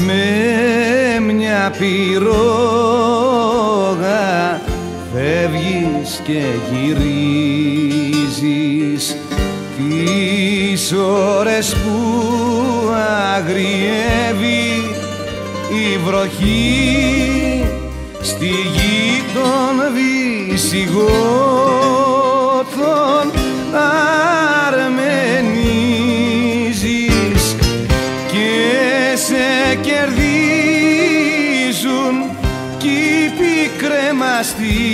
με μια πυρόγα φεύγεις και γυρίζεις τις ώρες που αγριεύει η βροχή στη γη των Βυσιγότων αρμενίζεις και σε κερδίζουν κι οι πικρέμαστοι,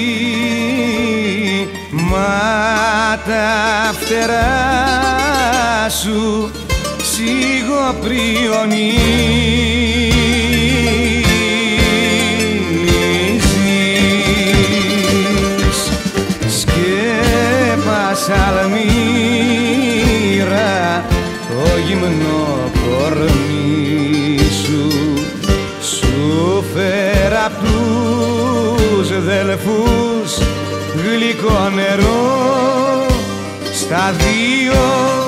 μα τα φτερά σου σιγοπριονίζεις. Σκέπασα αλμύρα το γυμνό κορμί σου, σου φέρα απ' τους δελφούς γλυκό νερό, στα δύο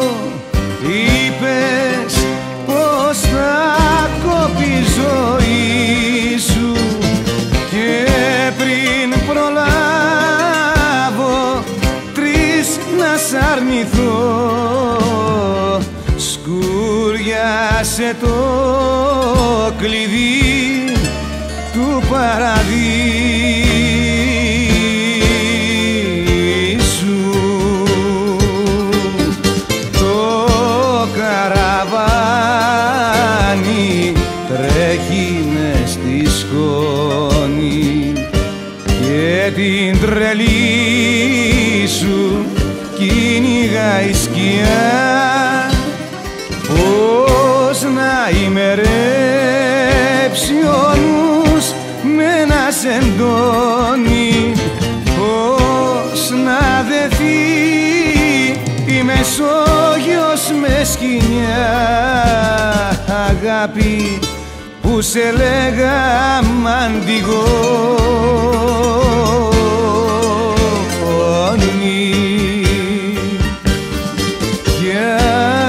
είπες πως θα κόπει η ζωή σου και πριν προλάβω τρεις να σ' αρνηθώ σκούριασε το κλειδί του παραδείσου. Το καραβάνι τρέχει μες στη σκόνη και την τρελή σου κυνηγάει η σκιά. Πώς να ημερέψει ο νους με να σ' εντώνει, πώς να δεθεί η Μεσόγειος με σκοινιά, αγάπη που σε λέγα μαντιγόνη. Ποια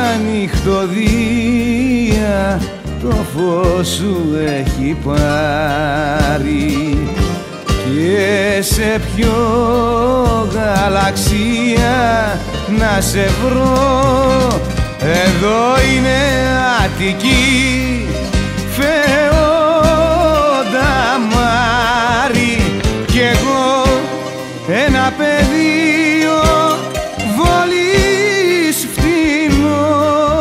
νυχτωδία το φως σου έχει πάρει και σε ποιο γαλαξία να σε βρω. Εδώ είναι Αττική, Φεόντα Μάρη κι εγώ ένα πεδίο βόλης φτηνό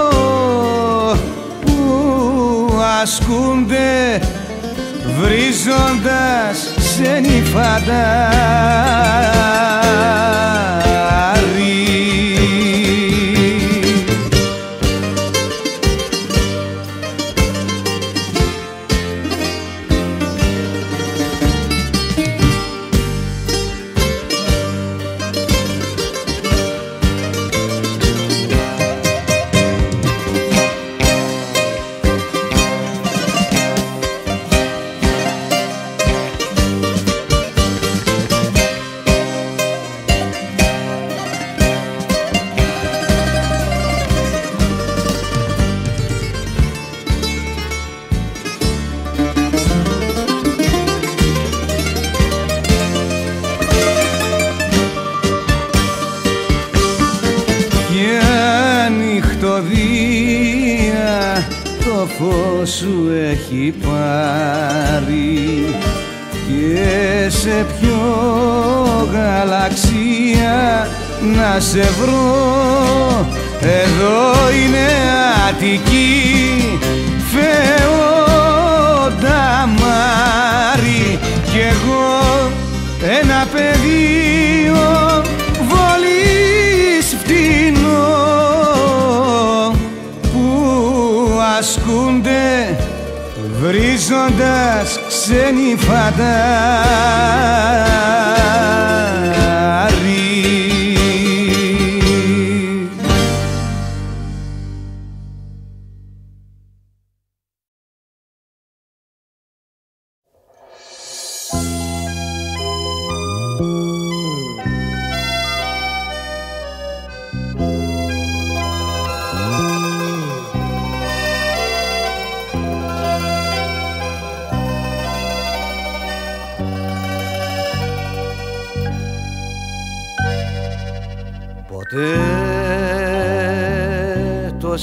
που ασκούνται βρίζοντας σε νυφαντάρι. Το φως σου έχει πάρει και σε ποιο γαλαξία να σε βρω. Εδώ είναι Αττική, Φεόντα Μάρη κι εγώ ένα πεδίο βόλης φτηνό που ασκούνται βρίζοντας ξένοι φαντάρι.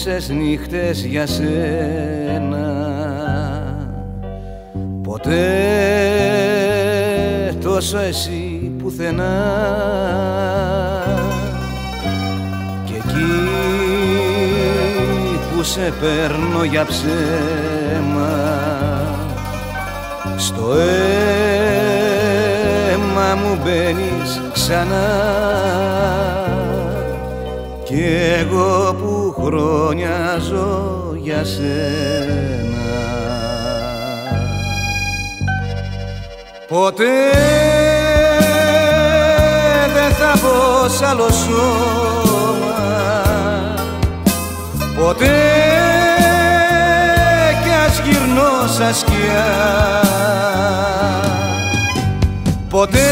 τόσες νύχτες για σένα, ποτέ τόσο εσύ πουθενά. Κι εκεί που σε παίρνω για ψέμα, στο αίμα μου μπαίνεις ξανά. Κι εγώ που χρόνια ζω για σένα, ποτέ δεν θα πω σ' άλλο σώμα, ποτέ κι ας γυρνώ σαν σκιά, ποτέ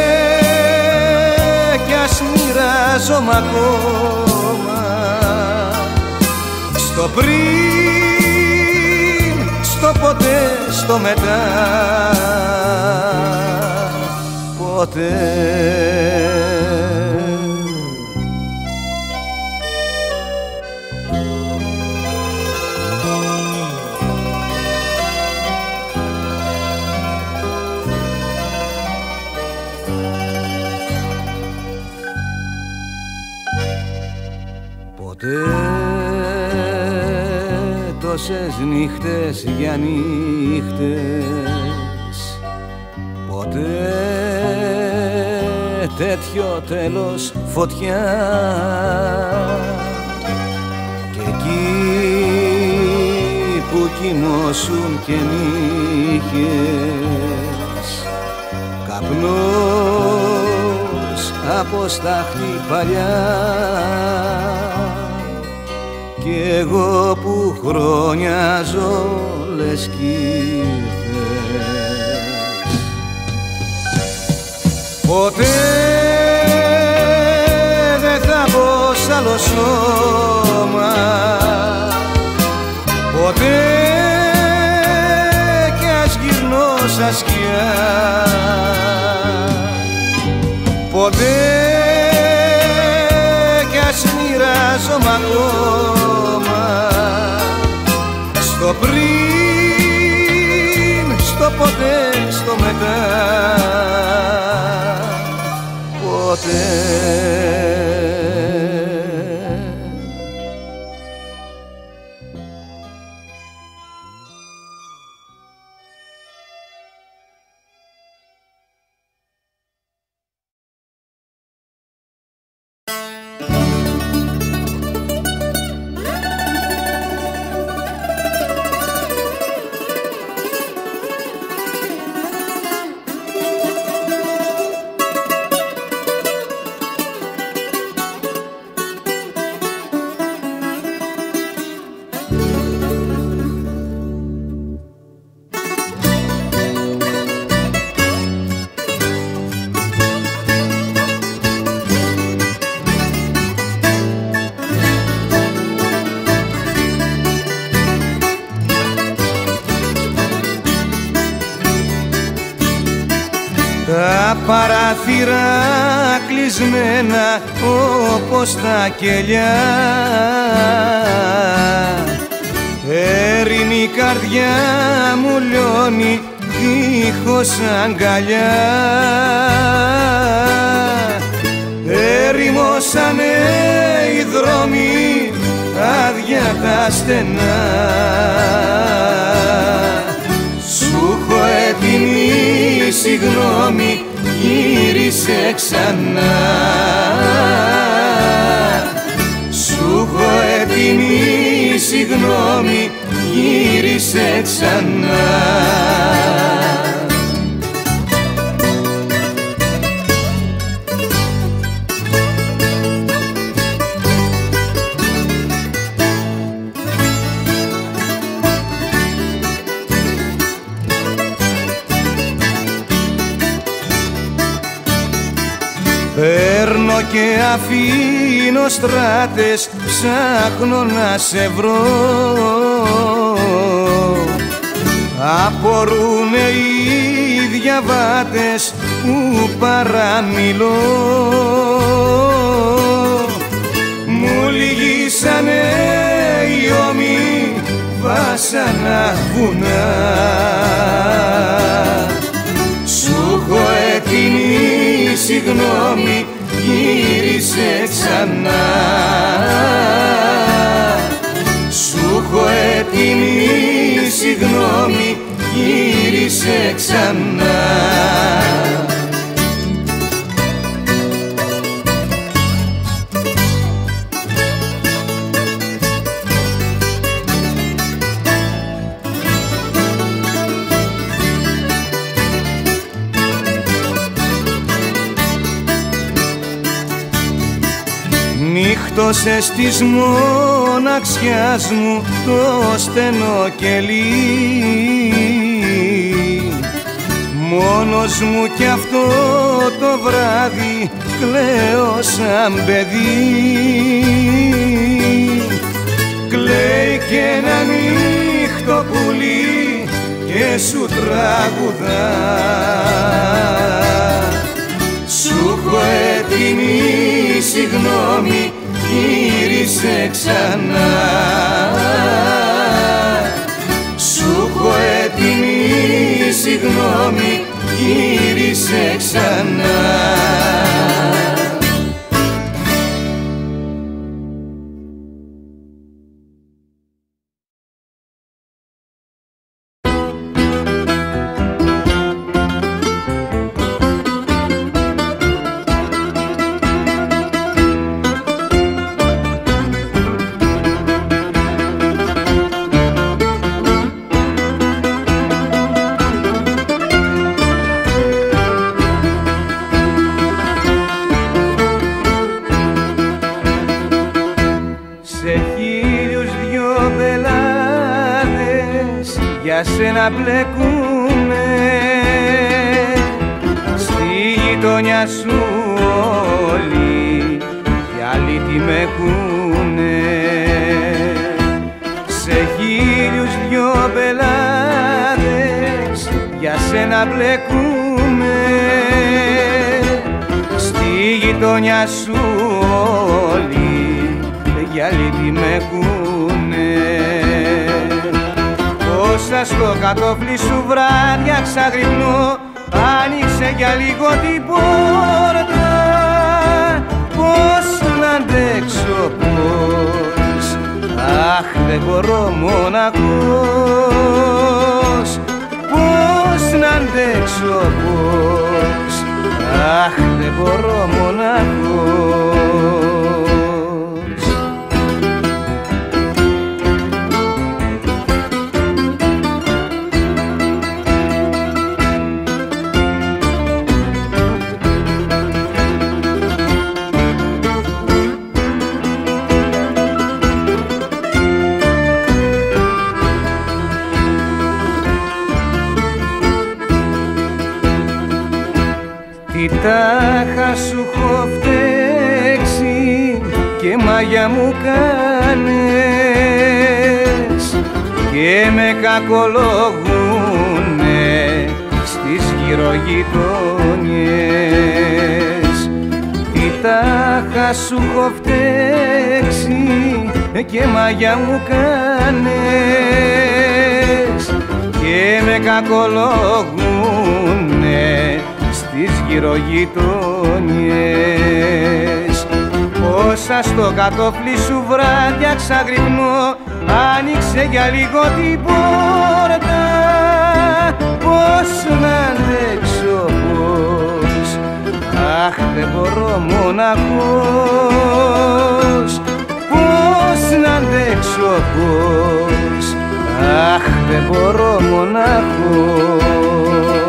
κι ας μοιράζομαι ακόμα στο πριν, στο ποτέ, στο μετά, ποτέ. Ποτέ τόσες νύχτες για νύχτες, ποτέ τέτοιο τέλος φωτιά. Κι εκεί που κοιμώσουν και νύχες, καπνός από στάχτη παλιά. Κι εγώ που χρόνια ζω λες κι ήρθες, ποτέ δεν θα μπω σ' άλλο σώμα, ποτέ κι ας γυρνώ σαν σκιά, ποτέ κι ας μοιράζομαι ακόμα στο πριν, στο ποτέ, στο μετά, ποτέ. Τα παράθυρα κλεισμένα όπως τα κελιά, έρημη καρδιά μου λιώνει δίχως αγκαλιά. Έρημωσανε οι δρόμοι άδεια τα στενά, σου έχω έτοιμη συγγνώμη, γύρισε ξανά. Σου έχω έτοιμη συγγνώμη, γύρισε ξανά. Παίρνω και αφήνω στράτες, ψάχνω να σε βρω. Απορούνε οι διαβάτες που παραμιλώ. Μου λυγίσανε οι δρόμοι βάσανα βουνά. Σου έχω έτοιμη συγγνώμη, γύρισε ξανά. Σου έχω έτοιμη συγγνώμη, γύρισε ξανά. Νύχτωσες της μοναξιάς μου το στενό κελί. Μόνος μου κι αυτό το βράδυ κλαίω σαν παιδί. Κλαίει κι ένα νύχτο πουλί και σου τραγουδά. Σου έχω έτοιμη συγγνώμη, γύρισε ξανά. Σου έχω έτοιμη συγγνώμη, γύρισε ξανά. Για σένα μπλεκούνε, στη γειτονιά σου όλοι κι άλλοι τι με έχουνε. Σε χίλιους δυο πελάτες για σένα μπλεκούνε, στη γειτονιά σου όλοι κι άλλοι τι με έχουνε. Πόσα στο κατόφλι σου βράδια ξαγρυπνώ, άνοιξε για λίγο την πόρτα. Πώς να αντέξω, πώς, αχ δεν μπορώ μοναχός. Πώς να αντέξω, πώς, αχ δεν μπορώ μοναχός. Τι τάχα σου έχω φταίξει και μάγια μου κάνες και με κακολογούνε στις γυρογειτονιές. Τι τάχα σου έχω φταίξει και μάγια μου κάνες και με κακολογούνε στις γυρογειτονιές. Πόσα στο κατόφλι σου βράδια ξαγρυπνώ, άνοιξε για λίγο την πόρτα. Πώς να αντέξω, πώς, αχ δεν μπορώ μοναχός. Πώς να αντέξω, πώς, αχ δεν μπορώ μοναχός.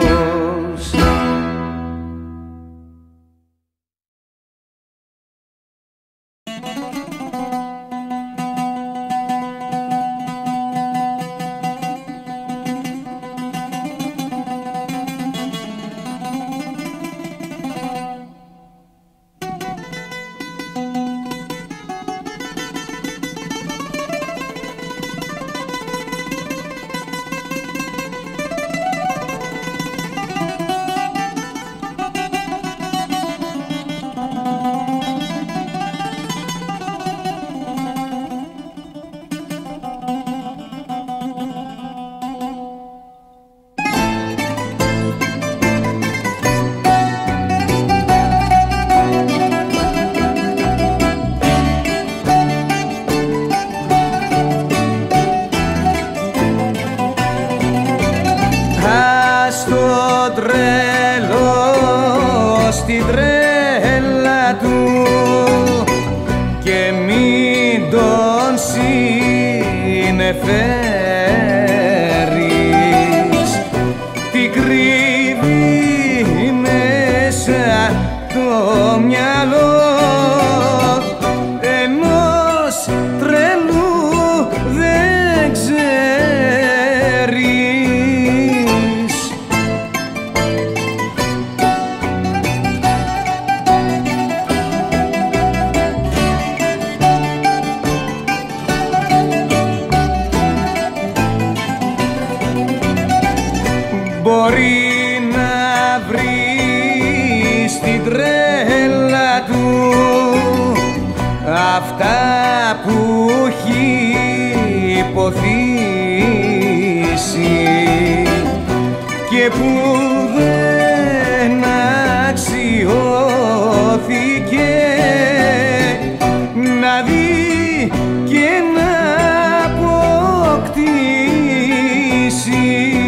μπορεί να βρει στην τρέλα του αυτά που έχει υποθήσει και που δεν αξιώθηκε να δει και να αποκτήσει.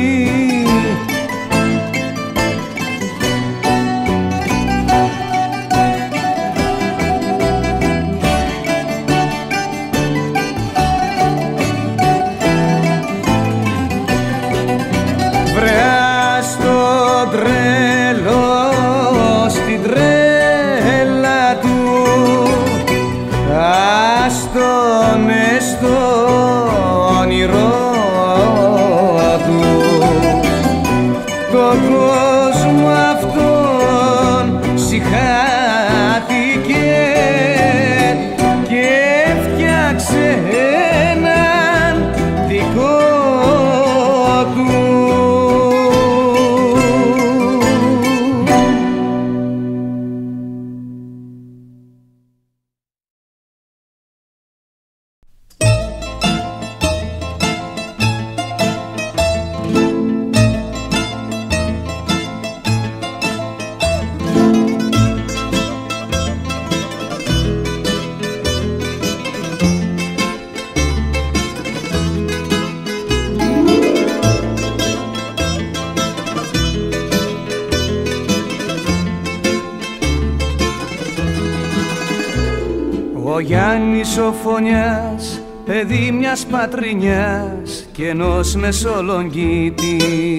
Ο Γιάννης ο Φωνιάς, παιδί μιας πατρινιάς κι ενός Μεσολογγίτη,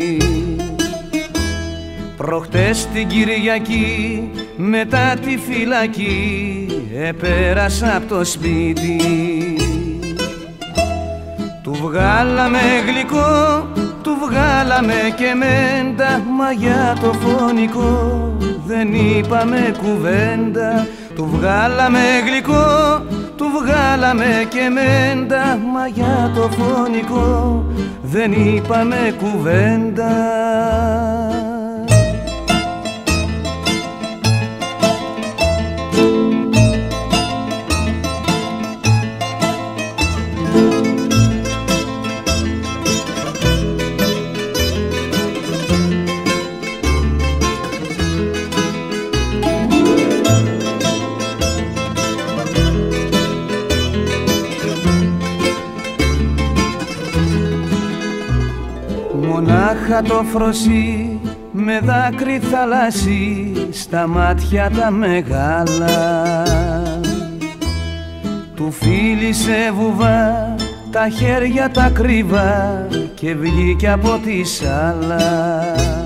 προχτές την Κυριακή μετά τη φυλακή επέρασα απ' το σπίτι. Του βγάλαμε γλυκό, του βγάλαμε και μέντα, μα για το φωνικό δεν είπαμε κουβέντα. Του βγάλαμε γλυκό, του βγάλαμε και μέντα, μα για το φωνικό δεν είπαμε κουβέντα. Μονάχα το φροσί με δάκρυ θαλάσσι στα μάτια τα μεγάλα, του φίλησε βουβά τα χέρια τα κρύβα και βγήκε από τη σάλα.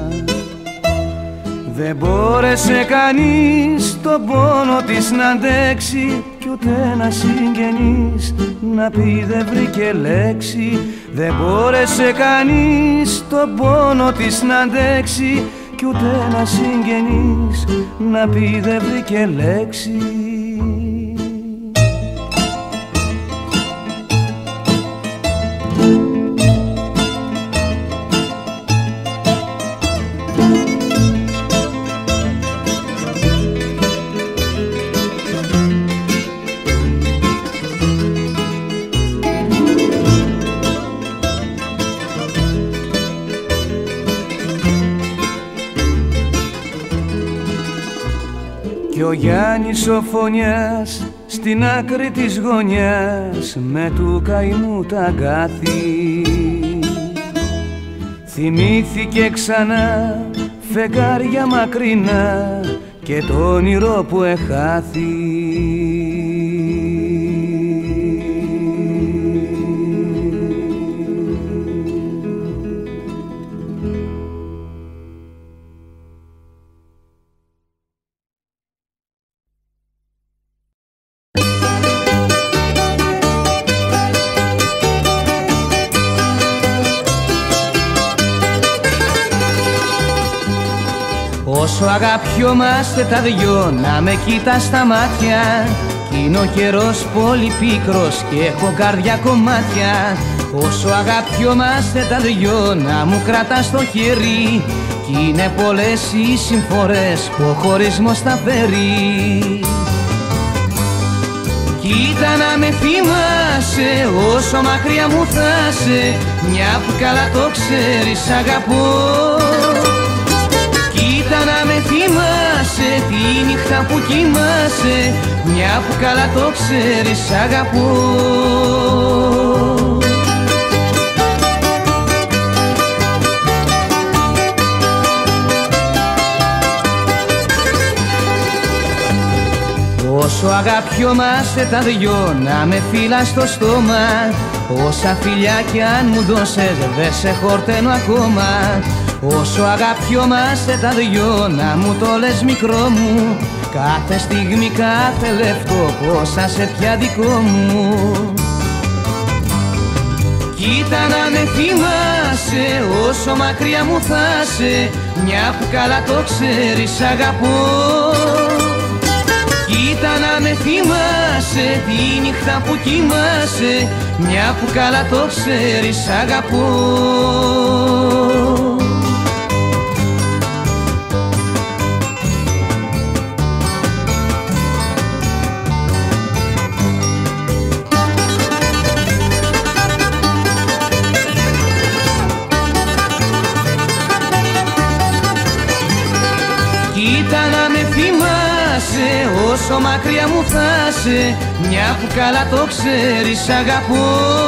Δεν μπόρεσε κανείς τον πόνο της να αντέξει κι ούτε ένας συγγενής να πει δεν βρήκε λέξη. Δεν μπόρεσε κανείς τον πόνο της να αντέξει κι ούτε ένας συγγενής να πει δεν βρήκε λέξη. Κι ο Γιάννης ο Φωνιάς στην άκρη της γωνιάς με του καημού τα αγκάθη θυμήθηκε ξανά φεγγάρια μακρινά και το όνειρο που εχάθη. Όσο αγαπιόμαστε τα δυο να με κοίτας στα μάτια κι είναι ο καιρός πολύ πίκρος και έχω καρδιά κομμάτια. Όσο αγαπιόμαστε τα δυο να μου κρατάς το χέρι, κι είναι πολλές οι συμφορές που ο χωρισμός θα φέρει. Κοίτα να με θυμάσαι όσο μακριά μου θάσε, μια που καλά το ξέρεις αγαπώ. Κοίτα να με θυμάσαι τη νύχτα που κοιμάσαι, μια που καλά το ξέρεις αγαπώ. Όσο αγαπιόμαστε τα δυο να με φύλας στο στόμα, όσα φιλιά κι αν μου δώσες δε σε χορταίνω ακόμα. Όσο αγαπιόμαστε τα δυο να μου το λες μικρό μου, κάθε στιγμή κάθε λεπτό πόσα σε πια δικό μου. Κοίτα να με θυμάσαι όσο μακριά μου θάσε, μια που καλά το ξέρεις αγαπώ. Κοίτα να με θυμάσαι τη νύχτα που κοιμάσαι, μια που καλά το ξέρεις αγαπώ. Κοίτα να με θυμάσαι όσο μακριά μου θάσε, μια που καλά το ξέρεις αγαπώ.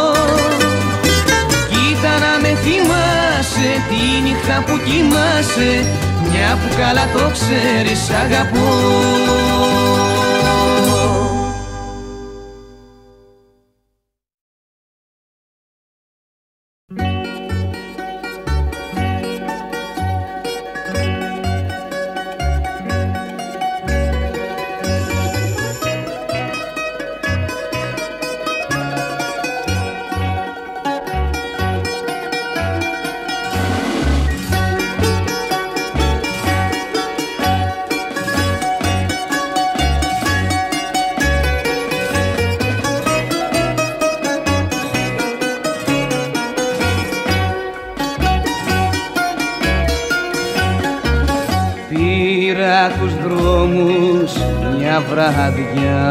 Κοίτα να με θυμάσαι τη νύχτα που κοιμάσαι, μια που καλά το ξέρεις αγαπώ. Πήρα τους δρόμους μια βραδιά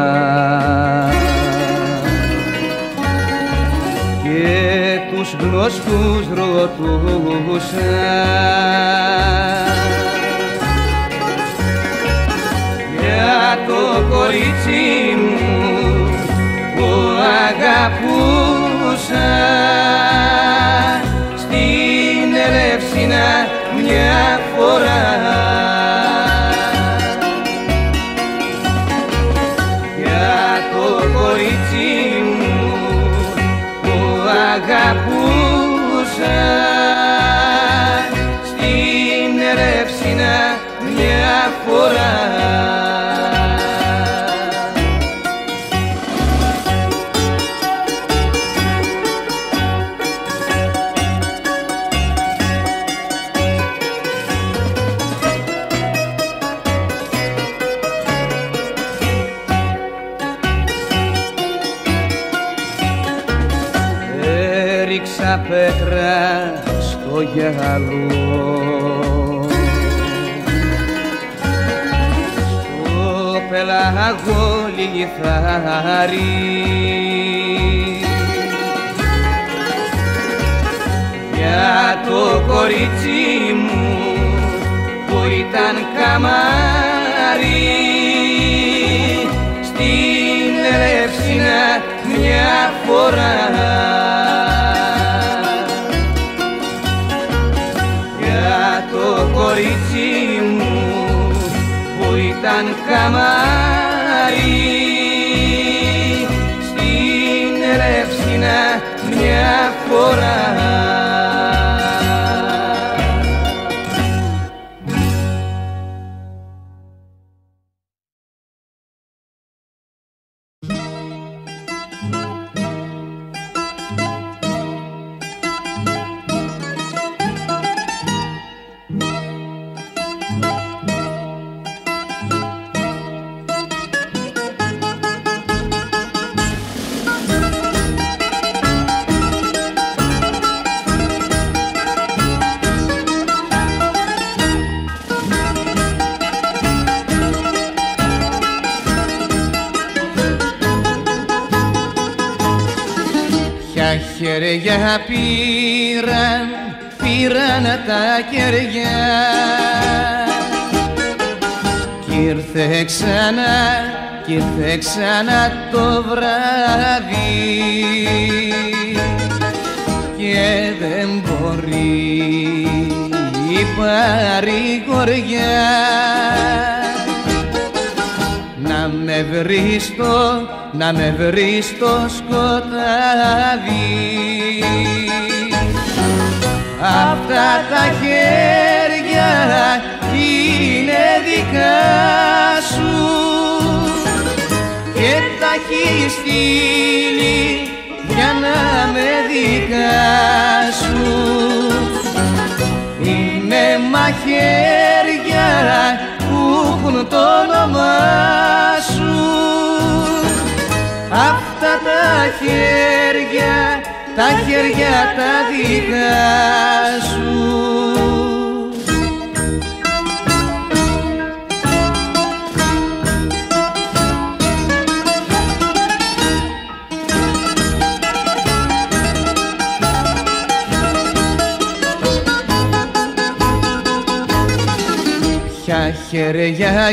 και τους γνωστούς ρωτούσα για το κορίτσι μου που αγαπούσα στην Ελεύσινα μια φορά. Αγαπούσα στην Ελεύσινα μια φορά. Έριξα πέτρα στο γυαλό, στο πελάγο λιθάρι, για το κορίτσι μου που ήταν καμάρι στην Ελεύσινα μια φορά. Το κορίτσι μου που ήταν καμάρι στην Ελεύσινα μια φορά. χέρια πήραν τα κεριά κι ήρθε ξανά το βράδυ και δεν μπορεί η παρηγοριά να με βρει στο σκοτάδι. Αυτά τα χέρια είναι δικά σου και τα έχει στείλει για να με δικά σου. Είναι μαχαίρια που έχουν το όνομά σου. Αυτά τα χέρια τα δικά σου. Ποια χέρια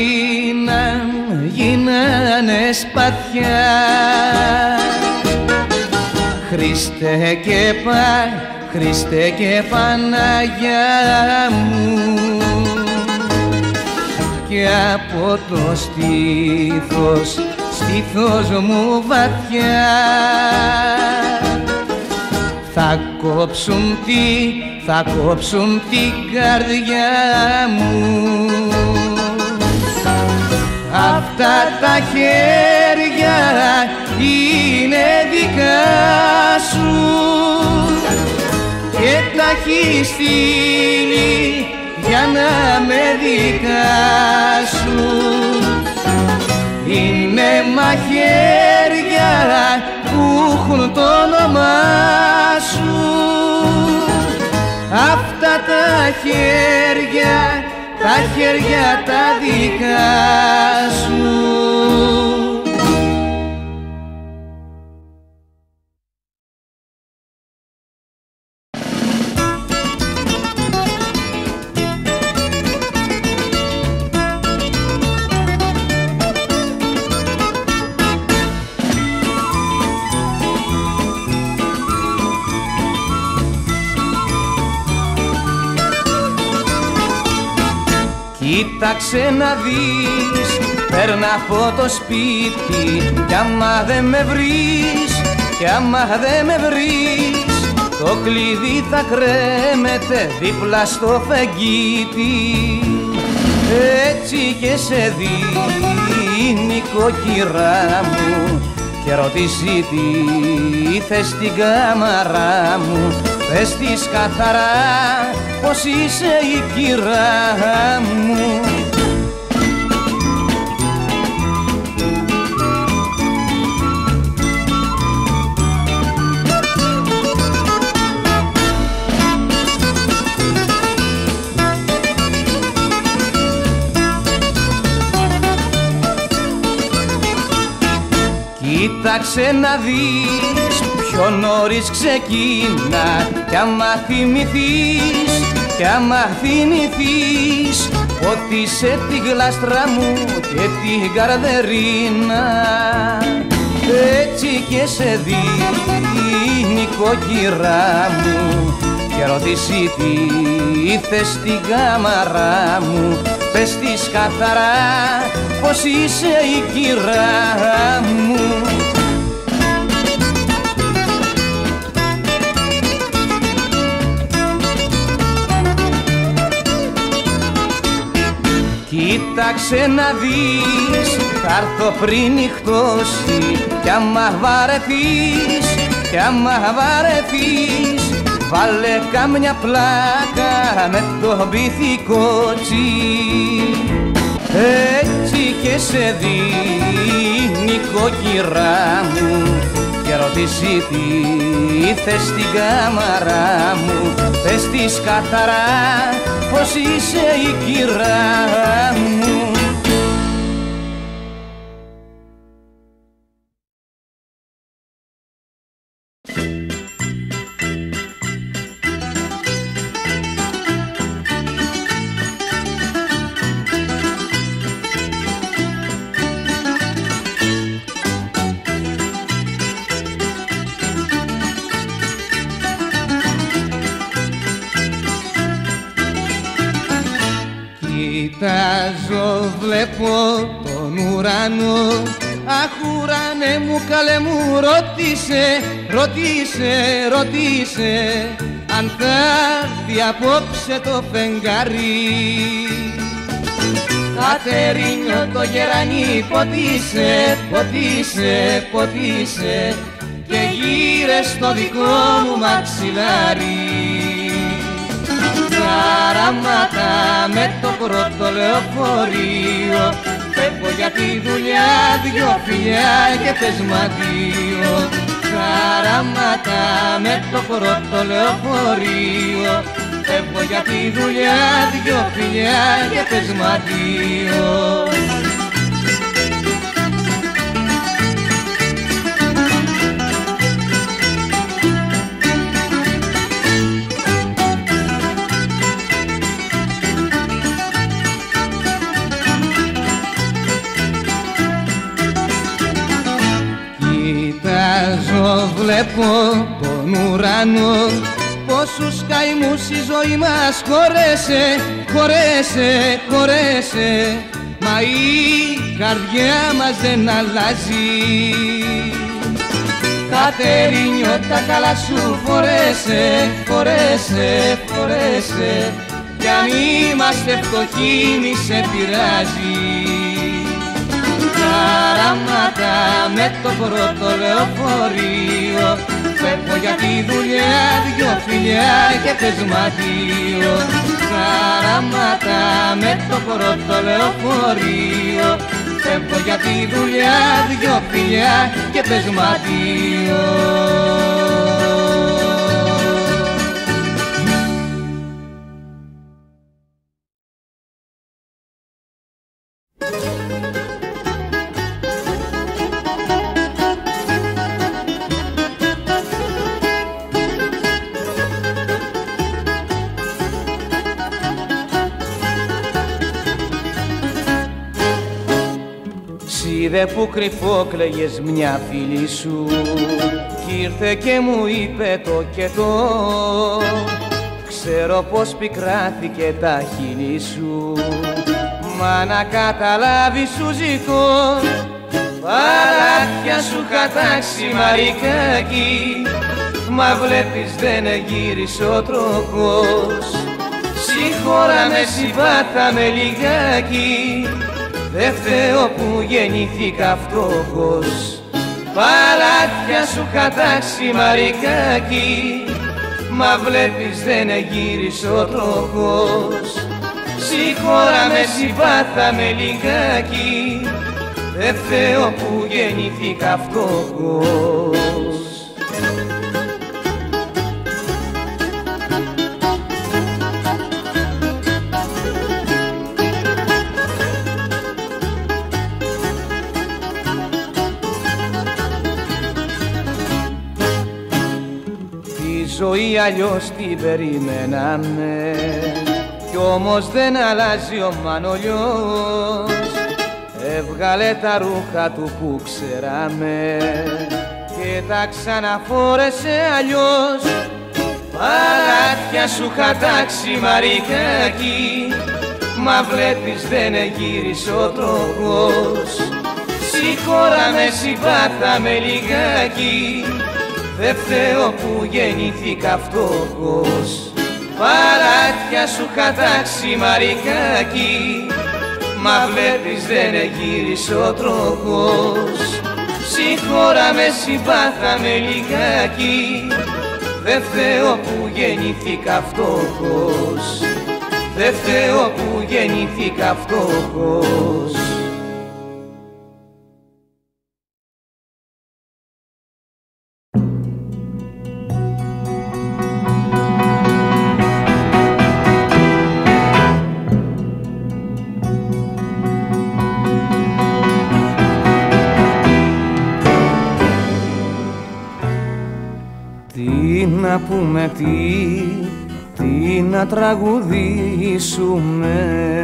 γίνανε σπαθιά, Χριστέ και Παναγιά μου, και από το στήθος μου βαθιά θα κόψουν την καρδιά μου. Αυτά τα χέρια είναι δικά σου και τα έχει στείλει για να με δικά σου. Είναι μαχαίρια που έχουν το όνομά σου. Αυτά τα χέρια τα δικά σου. Κοίταξε να δεις, παίρνα από το σπίτι κι άμα δεν με βρεις, το κλειδί θα κρέμεται δίπλα στο φεγγίτι. Έτσι και σε δίνει κοκκυρά μου και ρωτήσει τι θες στην κάμαρά μου. Πες της καθαρά πως είσαι η κυρά μου. Κοίταξε να δεις πιο νωρίς ξεκίνα κι άμα θυμηθείς ότι σε τη γλάστρα μου και την καρδερίνα, έτσι και σε δίνει κοκκυρά μου και ρωτήσει τι θες στην κάμαρά μου. Πες της καθαρά πως είσαι η κυρά μου. Κοίταξε να δεις, θα έρθω πριν νυχτώσει κι άμα βαρεθείς, βάλε κάμια πλάκα με το μπιθικότσι. Έτσι και σε δίνει κοκκυρά μου και ρωτήσει τι θες στην κάμαρά μου. Πες της καθαρά πως είσαι η κυρά μου. Κοιτάζω, βλέπω τον ουρανό. Αχ, ουρανέ μου, καλέ μου, ρώτησε αν θα έρθει απόψε το φεγγάρι. Κατερίνιο το γερανί, ποτίσε και γύρε στο δικό μου μαξιλάρι. Χαράματα με το πρώτο λεωφορείο, φεύγω για τη δουλειά, δυο φιλιά και πες μ' αντίο. Χαράματα με το πρώτο λεωφορείο, φεύγω για τη δουλειά, δυο φιλιά και πες μ' αντίο. Κοιτάζω, βλέπω τον ουρανό, πόσους καημούς η ζωή μας χωρέσε, μα η καρδιά μας δεν αλλάζει. Κατερίνιο, τα καλά σου φορέσε, κι αν είμαστε φτωχοί μη σε πειράζει. Χαράματα με το πρώτο λεωφορείο, φεύγω για τη δουλειά, δυο φιλιά και πες μ' αντίο. Χαράματα με το πρώτο λεωφορείο, φεύγω για τη δουλειά, δυο φιλιά και πες μ' αντίο. Είδε που κρυφό κλαίγες μια φίλη σου κι ήρθε και μου είπε το και το. Ξέρω πως πικράθηκε τα χείλη σου, μα να καταλάβεις σου ζητώ. Παλάτια σου χατάξει μαρικάκι, μα βλέπεις δεν εγύρισε ο τροχός. Συγχώρα με, συμπάθαμε λιγάκι, δε φταίω που γεννήθηκα φτωχός. Παλάτια σου χατάξει μαρικάκι, μα βλέπεις δεν εγύρισε ο τροχός. Συγχώρα με, συμπάθαμε λιγάκι, δε φταίω που γεννήθηκα φτωχός. Ζωή αλλιώς την περιμέναμε, κι όμως δεν αλλάζει ο Μανολιός. Έβγαλε τα ρούχα του που ξέραμε και τα ξαναφόρεσε αλλιώς. Παλάτια σου χατάξει μαρικάκι, μα βλέπεις δεν εγύρισε ο τροχός. Συγχώρα με, συμπάθαμε λιγάκι, δε φταίω που γεννήθηκα φτωχός. Παλάτια σου χατάξει μαρικάκι, μα βλέπεις δεν εγύρισε ο τροχός. Συγχώρα με, συμπάθαμε λιγάκι, δε φταίω που γεννήθηκα φτωχός. Δε φταίω που γεννήθηκα φτωχός. να πούμε τι να τραγουδήσουμε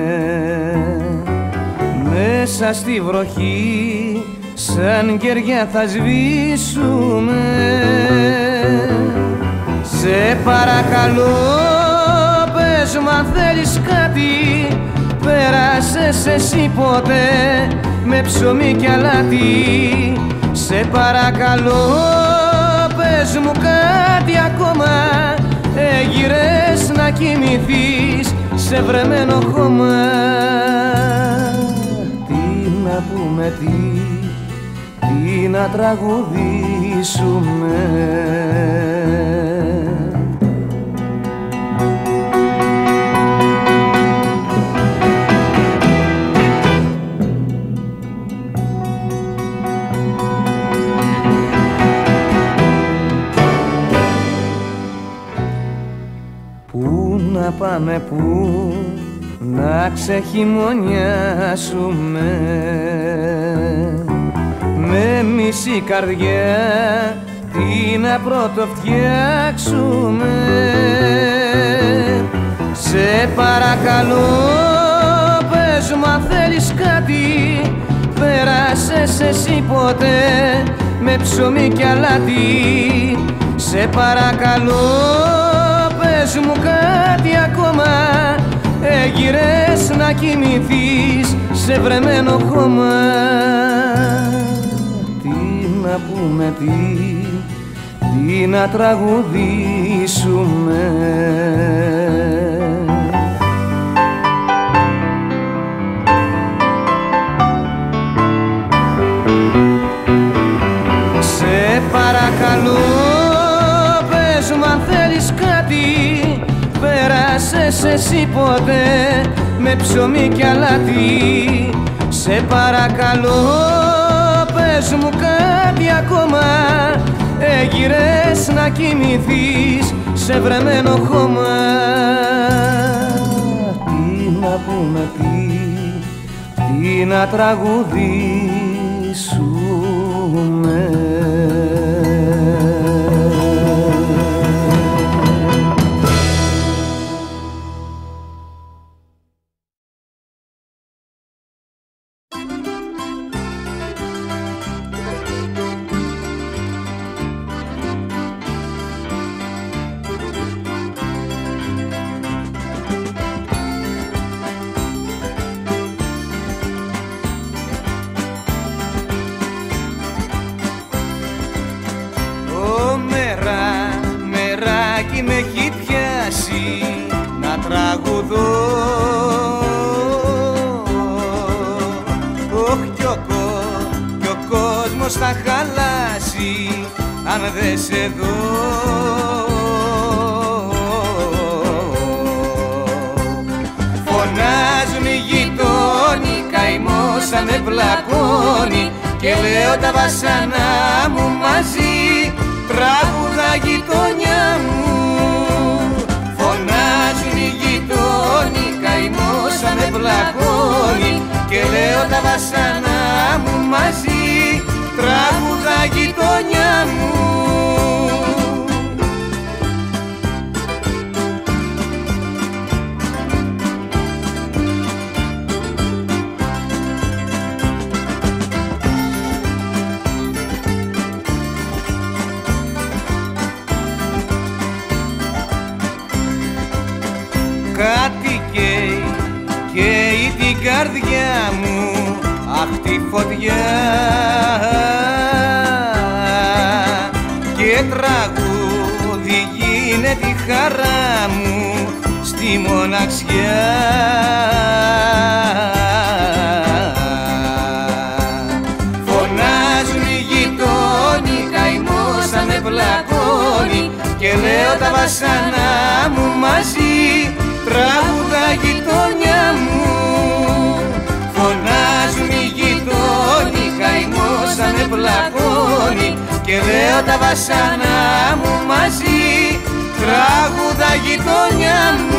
μέσα στη βροχή σαν κεριά θα σβήσουμε. Σε παρακαλώ πες μ' αν θέλεις κάτι, πες πέρασες εσύ ποτέ με ψωμί κι αλάτι? Σε παρακαλώ πες μου κάτι ακόμα, έγειρες να κοιμηθείς σε βρεμένο χώμα? Τι να πούμε, τι να τραγουδήσουμε? Πού να πάμε, πού να ξεχειμονιάσουμε? Με μισή καρδιά τι να πρωτοφτιάξουμε? Σε παρακαλώ πες μου αν θέλεις κάτι, πέρασες εσύ ποτέ με ψωμί κι αλάτι? Σε παρακαλώ πες μου κάτι ακόμα, έγειρες να κοιμηθείς σε βρεμένο χώμα? Τι να πούμε, τι να τραγουδήσουμε? Σε παρακαλώ πες μου αν θέλεις κάτι, πέρασες εσύ ποτέ με ψωμί κι αλάτι? Σε παρακαλώ πες μου κάτι ακόμα, έγειρες να κοιμηθείς σε βρεμένο χώμα? Τι να πούμε, τι να τραγουδήσουμε? Μεράκι με έχει πιάσει να τραγουδώ, κι ο κόσμος θα χαλάσει αν δεν σε δω. Φωνάζουν οι γειτόνοι, καημός θα με πλακώνει, και λέω τα βασανά μου μαζί τραγουδά γειτονιά μου. Φωνάζουν οι γειτόνοι, καημός θα με πλακώνει, και λέω τα βασανά μου μαζί τραγουδά γειτονιά μου. Κάτι καίει την καρδιά μου, αχ τη φωτιά, και τραγούδι γίνεται η χαρά μου στη μοναξιά. Φωνάζουν οι γειτόνοι, καημός θα με πλακώνει, και λέω τα βασανά μου μαζί τραγουδά γειτονιά μου. Φωνάζουν οι γειτόνοι, καημός θα με πλακώνει, και λέω τα βασανά μου μαζί τραγουδά γειτονιά μου.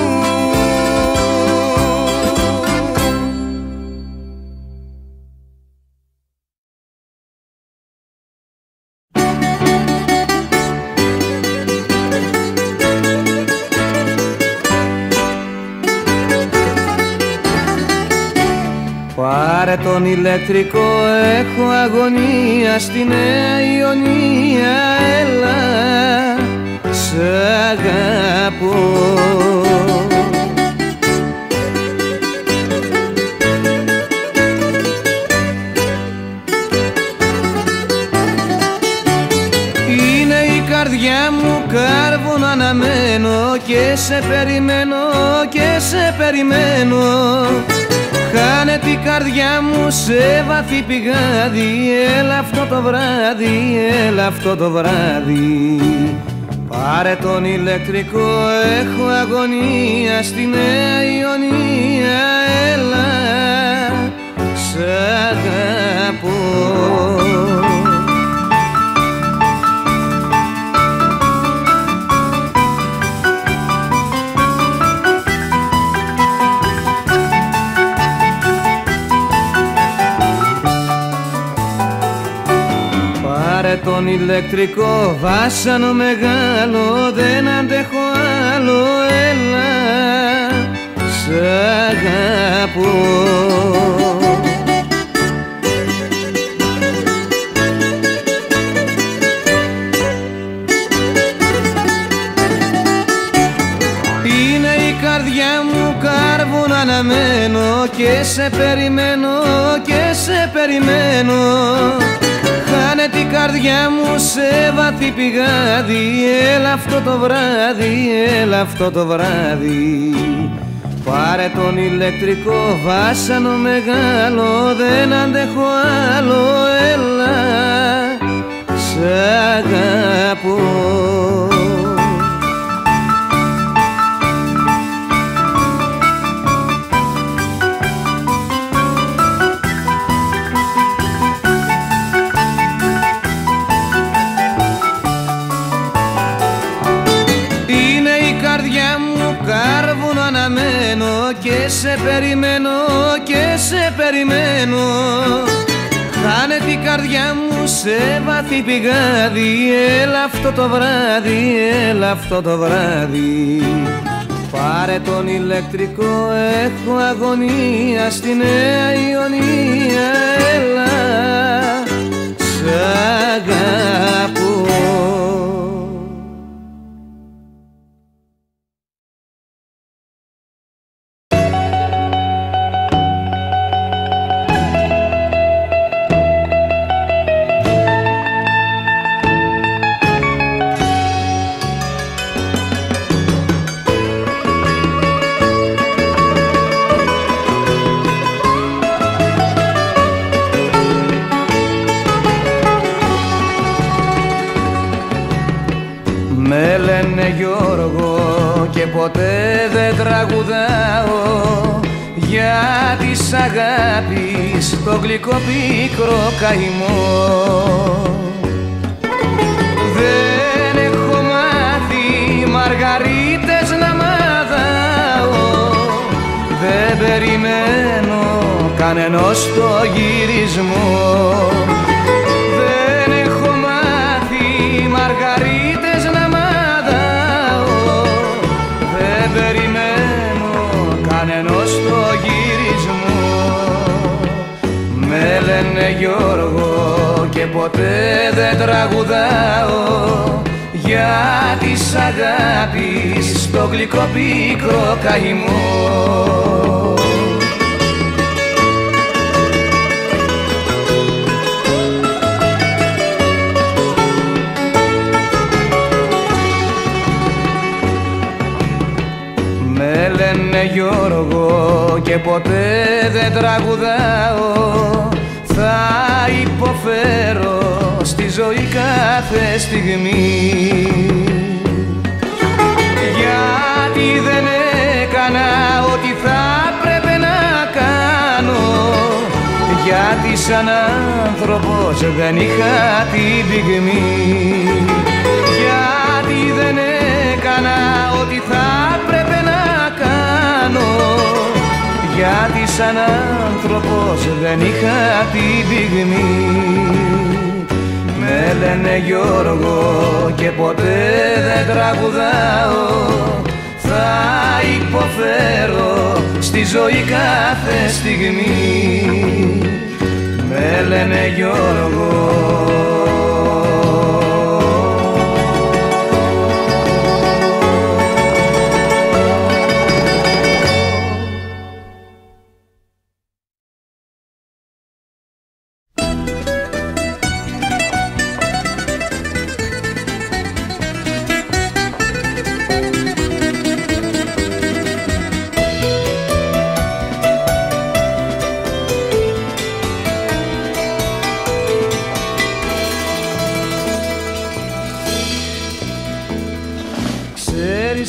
Πάρε τον ηλεκτρικό, έχω αγωνία στη Νέα Ιωνία, έλα, σ' αγαπώ. και σε περιμένω και σε περιμένω. Χάνε την καρδιά μου σε βαθύ πηγάδι. Έλα αυτό το βράδυ, έλα αυτό το βράδυ. Πάρε τον ηλεκτρικό, έχω αγωνία στη Νέα Ιωνία. Έλα, σ' αγαπώ. Πάρε τον ηλεκτρικό, βάσανο μεγάλο, δεν αντέχω άλλο. Έλα, σ' αγαπώ. Είναι η καρδιά μου κάρβουν αναμένω και σε περιμένω και σε περιμένω. Χάνε την καρδιά μου σε βαθύ πηγάδι. Έλα αυτό το βράδυ, έλα αυτό το βράδυ. Πάρε τον ηλεκτρικό, βάσανο μεγάλο, δεν αντέχω άλλο. Έλα, σ' αγαπώ. Κάρβουνο αναμένω και σε περιμένω και σε περιμένω. Χάνε την καρδιά μου σε βαθύ πηγάδι. Έλα αυτό το βράδυ, έλα αυτό το βράδυ. Πάρε τον ηλεκτρικό, έχω αγωνία στη Νέα Ιωνία. Έλα, σ' αγαπώ. Με λένε Γιώργο και ποτέ δεν τραγουδάω για της αγάπης το γλυκό πίκρο καημό. Δεν έχω μάθει μαργαρίτες να μαδάω, δεν περιμένω κανενός το γυρισμό. Δεν έχω μάθει μαργαρίτες να περιμένω κανενός το γυρισμό. Με λένε Γιώργο και ποτέ δεν τραγουδάω για της αγάπης το γλυκό πίκρο καημό. Με λένε Γιώργο και ποτέ δεν τραγουδάω, θα υποφέρω στη ζωή κάθε στιγμή. Γιατί δεν έκανα ό,τι θα πρέπει να κάνω, γιατί σαν άνθρωπος δεν είχα την πυγμή. Γιατί δεν έκανα ό,τι θα πρέπει να κάνω, γιατί σαν άνθρωπος δεν είχα την πυγμή. Με λένε Γιώργο και ποτέ δεν τραγουδάω, θα υποφέρω στη ζωή κάθε στιγμή. Με λένε Γιώργο.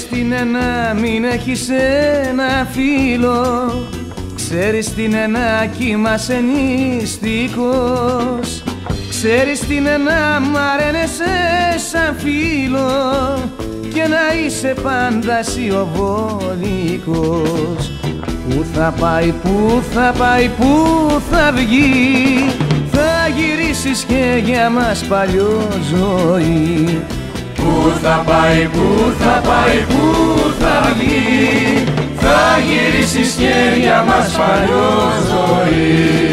τι είναι να μην έχεις ένα φίλο, ξέρεις τι είναι να κοιμάσαι νηστικός, ξέρεις τι είναι να μ' αρένεσαι σαν φίλο και να είσαι πάντα σιωβολικός. Πού θα πάει, πού θα πάει, πού θα βγει, θα γυρίσεις και για μας παλιό ζωή. Πού θα πάει, πού θα πάει, πού θα βγει, θα γυρίσεις και για μας παλιό ζωή.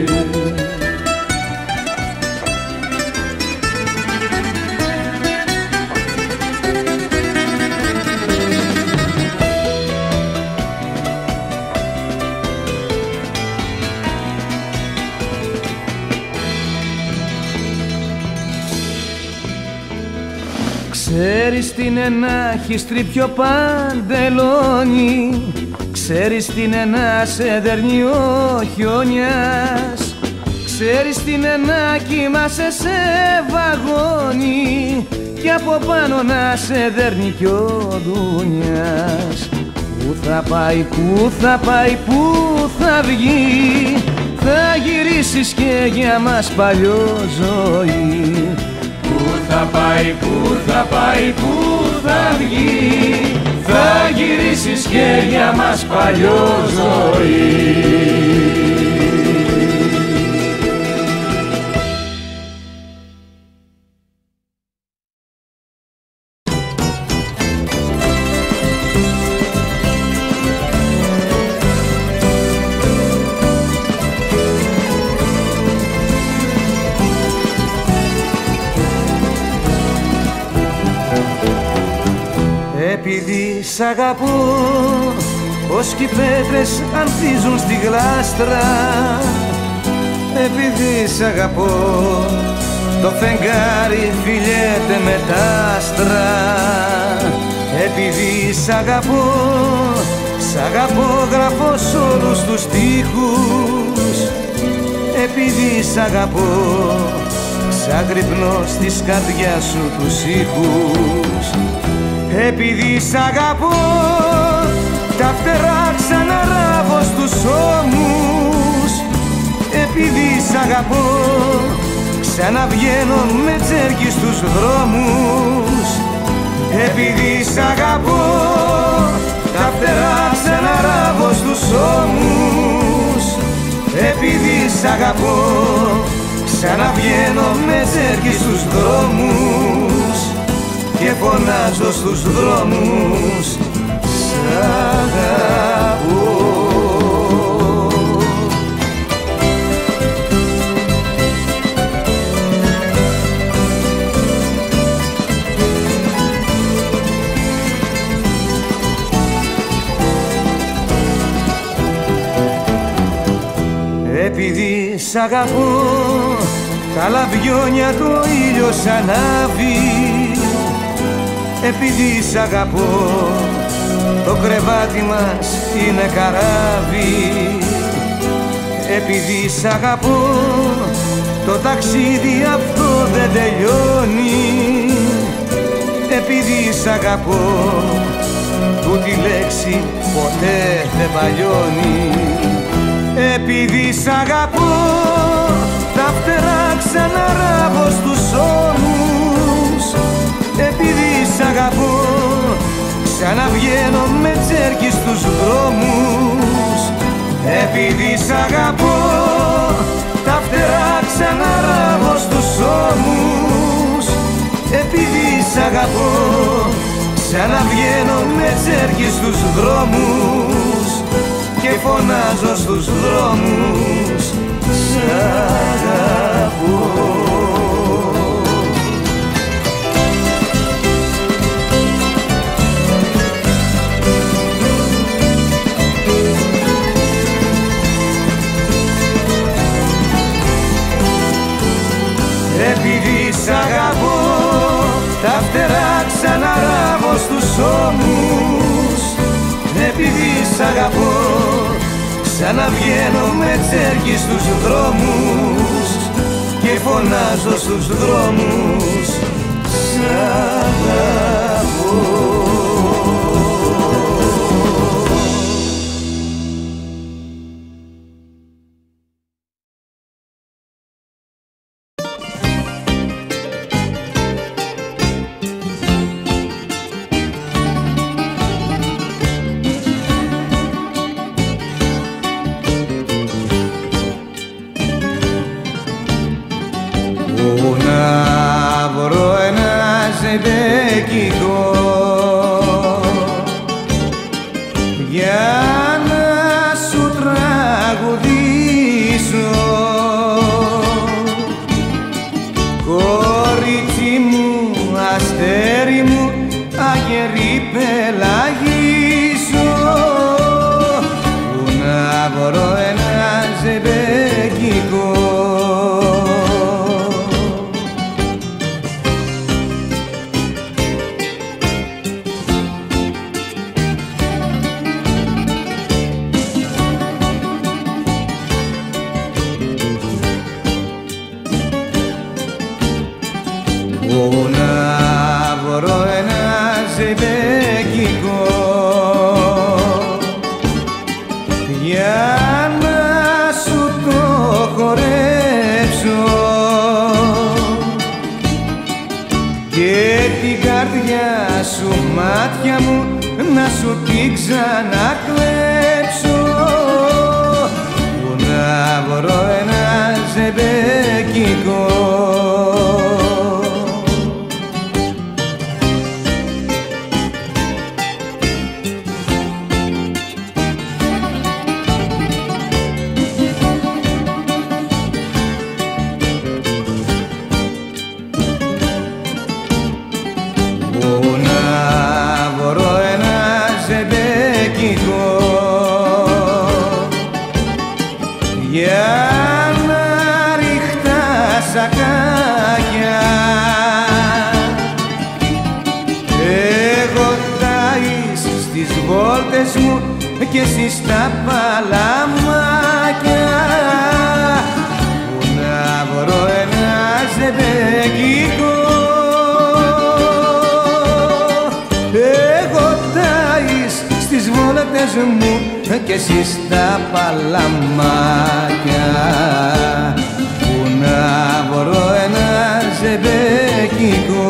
Ξέρεις τι είναι να έχεις τρίπιο παντελόνι, ξέρεις τι είναι να σε δέρνει ο χιόνιας, ξέρεις τι είναι να κοιμάσαι σε βαγόνι και από πάνω να σε δέρνει κι ο δουνιάς. Πού θα πάει, πού θα πάει, πού θα βγει, θα γυρίσεις και για μας παλιό ζωή. Πού θα πάει, πού θα πάει, πού θα βγει, θα γυρίσεις και για μας παλιό ζωή. Επειδή σ' αγαπώ, ως κι οι πέτρες ανθίζουν στη γλάστρα. Επειδή σ' αγαπώ, το φεγγάρι φιλιέται με τ' άστρα. Επειδή σ' αγαπώ, γράφω σ' όλους τους στίχους. Επειδή σ' αγαπώ, ξαγρυπνώ στις καρδιάς σου τους ήχους. Επειδή σ' αγαπώ, τα φτερά ξαναράβω στους ώμους. Επειδή σ' αγαπώ, ξαναβγαίνω με τσέρκι στους δρόμους. Επειδή σ' αγαπώ, τα φτερά ξαναράβω στους ώμους. Επειδή σ' αγαπώ, ξαναβγαίνω με τσέρκι στους δρόμους και φωνάζω στους δρόμους, σ' αγαπώ. Επειδή σ' αγαπώ, τα λαμπιόνια το ήλιος ανάβει. Επειδή σ' αγαπώ, το κρεβάτι μας είναι καράβι. Επειδή σ' αγαπώ, το ταξίδι αυτό δεν τελειώνει. Επειδή σ' αγαπώ, τούτη λέξη ποτέ δεν παλιώνει. Επειδή σ' αγαπώ, τα φτερά ξαναράβω στους ώμους. Επειδή σ' αγαπώ, ξαναβγαίνω με τσέρκι στους δρόμους. Επειδή σ' αγαπώ, τα φτερά ξαναράβω στους ώμους. Επειδή σ' αγαπώ, ξαναβγαίνω με τσέρκι στους δρόμους και φωνάζω στους δρόμους, σ' αγαπώ. Επειδή σ' αγαπώ, τα φτερά ξαναράβω στους ώμους. Επειδή σ' αγαπώ, ξαναβγαίνω με τσέρκι στους δρόμους και φωνάζω στους δρόμους, σ' αγαπώ. σου την ξανακλέψω, που να βρω ένα ζεμπέκικο. Μου και εσύ στα παλαμάκια, που να βρω ένα ζεμπέκικο. Εγώ τάεις στις βόλτες μου και εσύ στα παλαμάκια, που να βρω ένα ζεμπέκικο.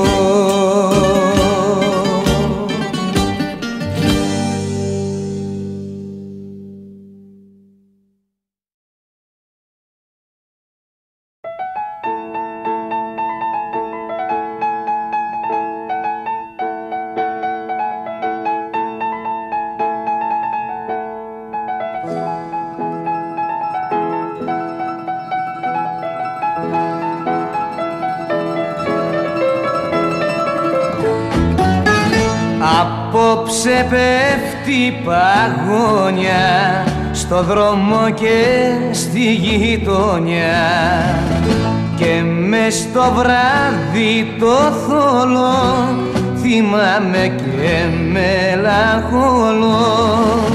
Απόψε πέφτει παγόνια στο δρόμο και στη γειτονιά, και μες στο βράδυ το θολό θυμάμαι και μελαγχολώ.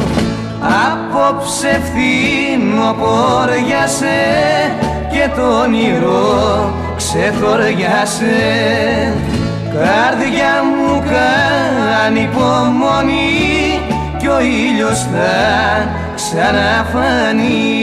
Απόψε φθινοποριάσε και το όνειρο ξεθοριάσε. Καρδιά μου κάνει υπομονή κι ο ήλιος θα ξαναφανεί.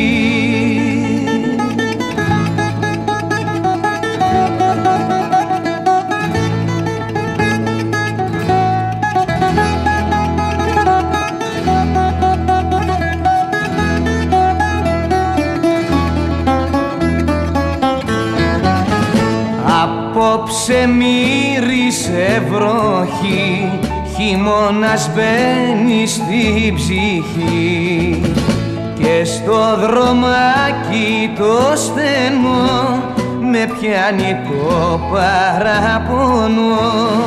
Απόψε μύρισε βροχή, χειμώνας μπαίνει στην ψυχή, και στο δρομάκι το στενό με πιάνει το παραπονό.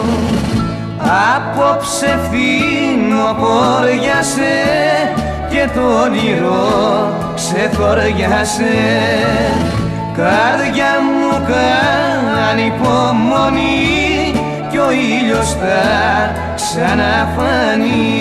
Απόψε φθινοποριάσε και το όνειρο ξεθοριάσε. Καρδιά μου κάνει υπομονή κι ο ήλιος θα ξαναφανεί.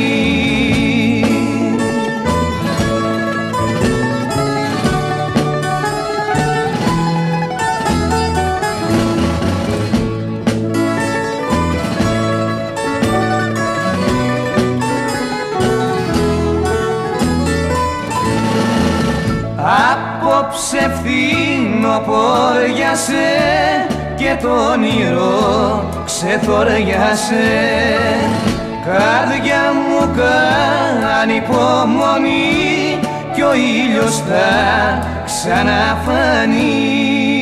Απόψε φθινοποριάσε και το όνειρο ξεθοριάσε. Καρδιά μου κάνει υπομονή κι ο ήλιος θα ξαναφανεί.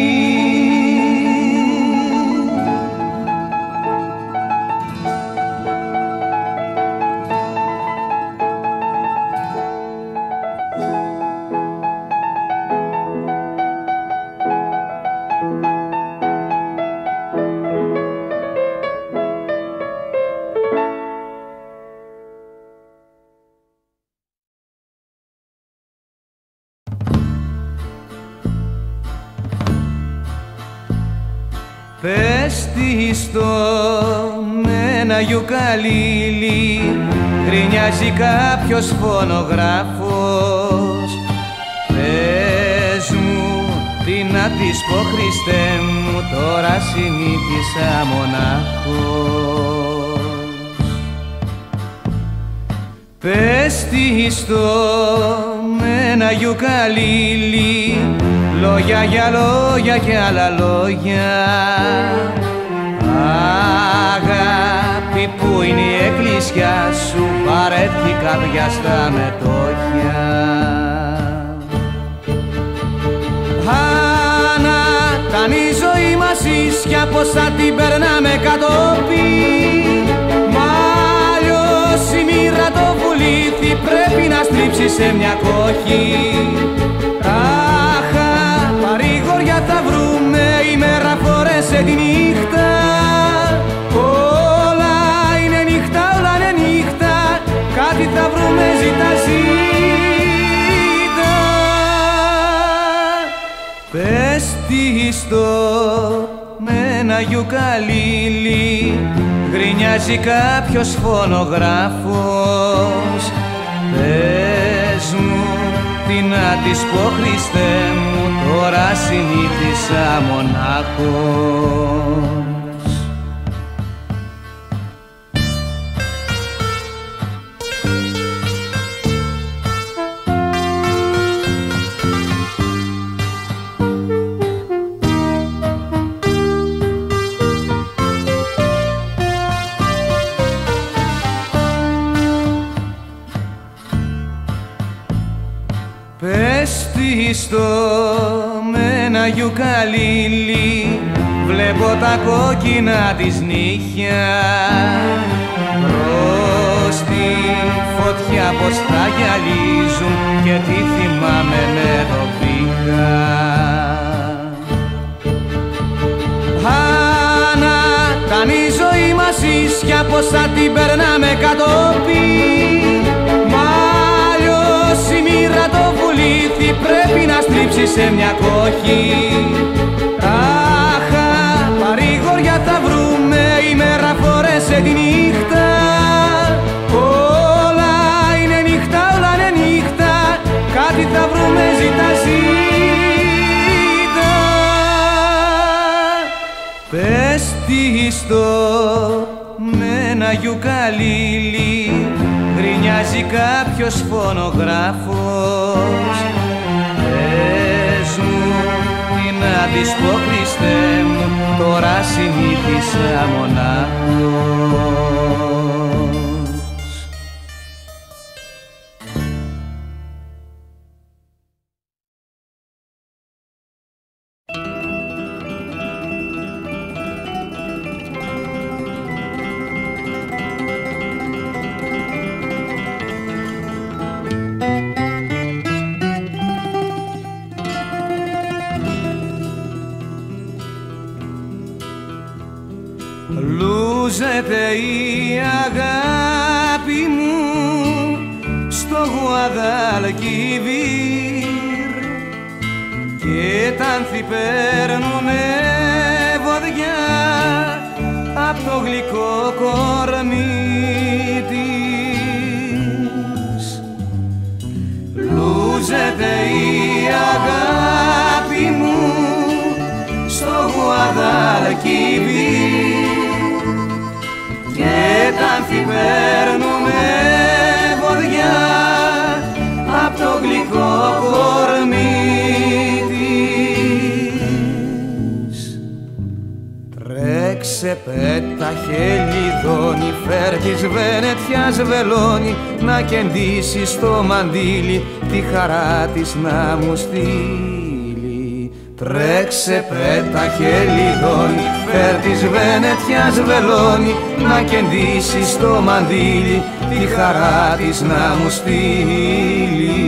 Πες τη στο με ένα γιουκαλίλι, γκρινιάζει κάποιος φωνογράφος. Πες μου τι να της πω Χριστέ μου, τώρα συνήθισα μονάχος. Πες τη στο με ένα γιουκαλίλι, λόγια για λόγια και άλλα λόγια. Αγάπη αγάπη που είναι η εκκλησιά σου, παρέτει η καρδιά στα μετόχια. Ήταν η ζωή μας ίσια, πως θα την περνάμε κατόπι. Μα αλλιώς η μοίρα το βουλήθη, πρέπει να στρίψει σε μια κόχη. Αχα, παρηγοριά θα βρούμε, η μέρα φορέσε τη νύχτα. Όλα είναι νύχτα, όλα είναι νύχτα, κάτι θα βρούμε, ζήτα, ζήτα. Πες τι στο με ένα γιουκαλίλι, γκρινιάζει κάποιος φωνογράφος. Πες μου τι να της πω, Χριστέ μου, τώρα συνήθισα μονάχος. Πες τι στο με ένα γιουκαλίλι, βλέπω τα κόκκινα της νύχια. Προς τη φωτιά πως τα γυαλίζουν και τι θυμάμαι με το πήγα. Άννα, ήταν η ζωή μας ίσια, πως θα την περνάμε κατόπι. Η μοίρα το βουλήθη, πρέπει να στρίψει σε μια κόχη. Αχα, παρηγοριά θα βρούμε, η μέρα φορέσε τη νύχτα. Όλα είναι νύχτα, όλα είναι νύχτα, κάτι θα βρούμε, ζήτα, ζήτα. Πες τι στο με ένα γιουκαλίλι, γκρινιάζει κάποιος φωνογράφος. Πες μου τι να της πω, Χριστέ μου, τώρα συνήθισα μονάχος. Λούζεται η αγάπη μου στο Γουαδαλκιβίρ και τα άνθη παίρνουνε βοδιά απ' το γλυκό κορμί της. Λούζεται η αγάπη μου στο Γουαδαλκιβίρ και τα άνθη παίρνουνε βοδιά απ' το γλυκό κορμί της. Τρέξε, πέτα, χελιδόνι, φέρ της Βενετιάς βελόνι, να κεντήσει στο μαντίλι τη χαρά της να μου στείλει. Τρέξε, πέτα, χελιδόνι, φέρ της Βενετιάς βελόνι, να κεντήσει στο μαντίλι τη χαρά της να μου στείλει.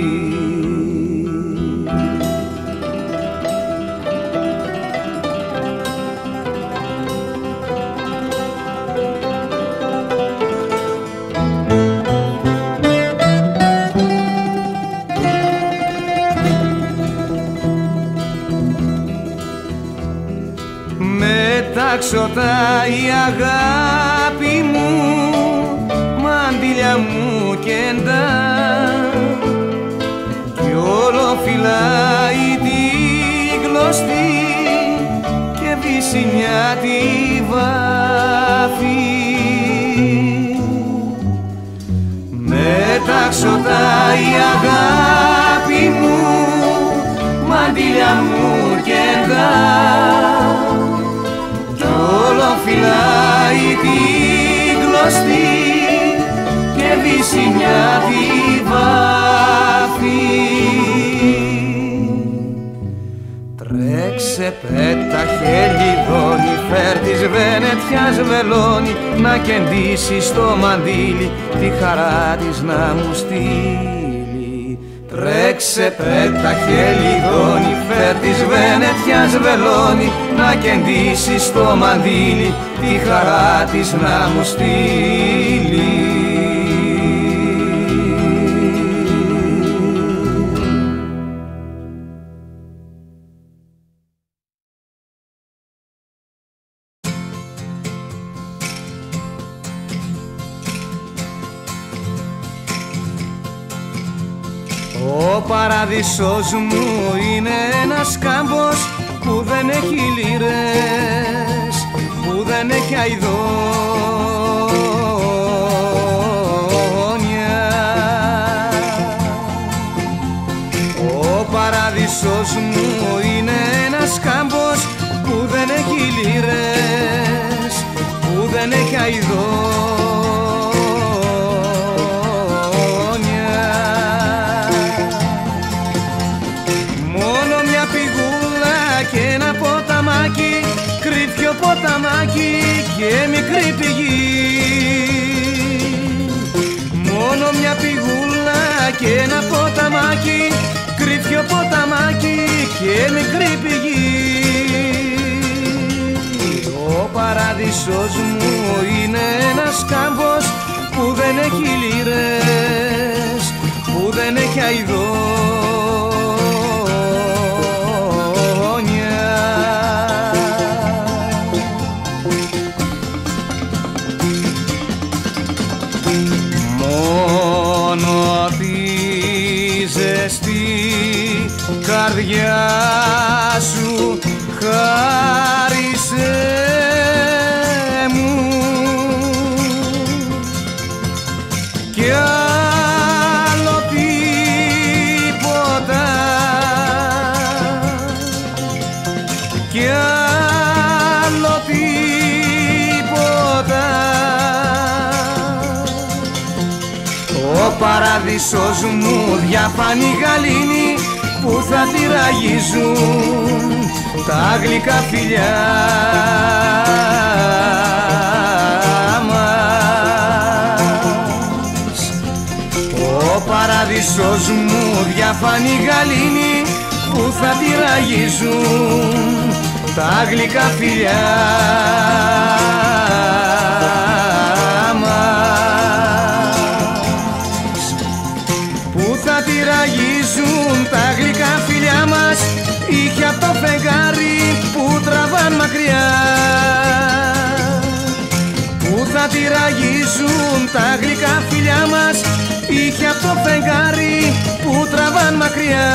Μετάξωτα η αγάπη μου, μαντήλια μου κεντά, κι όλο φυλάει τη γλωστή και βύσει μια τη βάφη. Μετάξωτα η αγάπη μου, μαντήλια μου κεντά, κι όλο φυλάει τη γνωστή και βύσει μια τη βάφη. Τρέξε, πέτα, χελιδόνι, φέρ της Βενετιάς βελόνι, να κεντήσει στο μαντίλι τη χαρά της να μου στείλει. Τρέξε, πέτα, χελιδόνι, φέρ της Βενετιάς βελόνι, να κεντήσει στο μαντίλι τη χαρά της να μου στείλει. Ο παράδεισος μου είναι ένας κάμπος που δεν έχει λίρες, που δεν έχει αηδόνια. Ο παράδεισος μου είναι ένας κάμπος που δεν έχει λίρες, που δεν έχει αηδόνια. Κρύβει ποταμάκι και μικρή πηγή. Μόνο μια πηγούλα και ένα ποταμάκι, κρύβει ποταμάκι και μικρή πηγή. Ο παράδεισος μου είναι ένας κάμπος που δεν έχει λίρες, που δεν έχει αηδόνια. Καρδιά σου χάρισε μου κι άλλο τίποτα, κι άλλο τίποτα. Ο παράδεισος μου διαφάνει γαλήνη που θα τη ραγίζουν τα γλυκά φιλιά μας. Ο παράδεισος μου διαφάνει γαλήνη που θα τη ραγίζουν τα γλυκά φιλιά μας, που θα τη ραγίζουν τα γλυκά φιλιά μας. Είχε απ' το φεγγάρι που τραβάν μακριά, που θα τη ραγίζουν τα γλυκά φιλιά μας. Είχε απ' το φεγγάρι που τραβάν μακριά.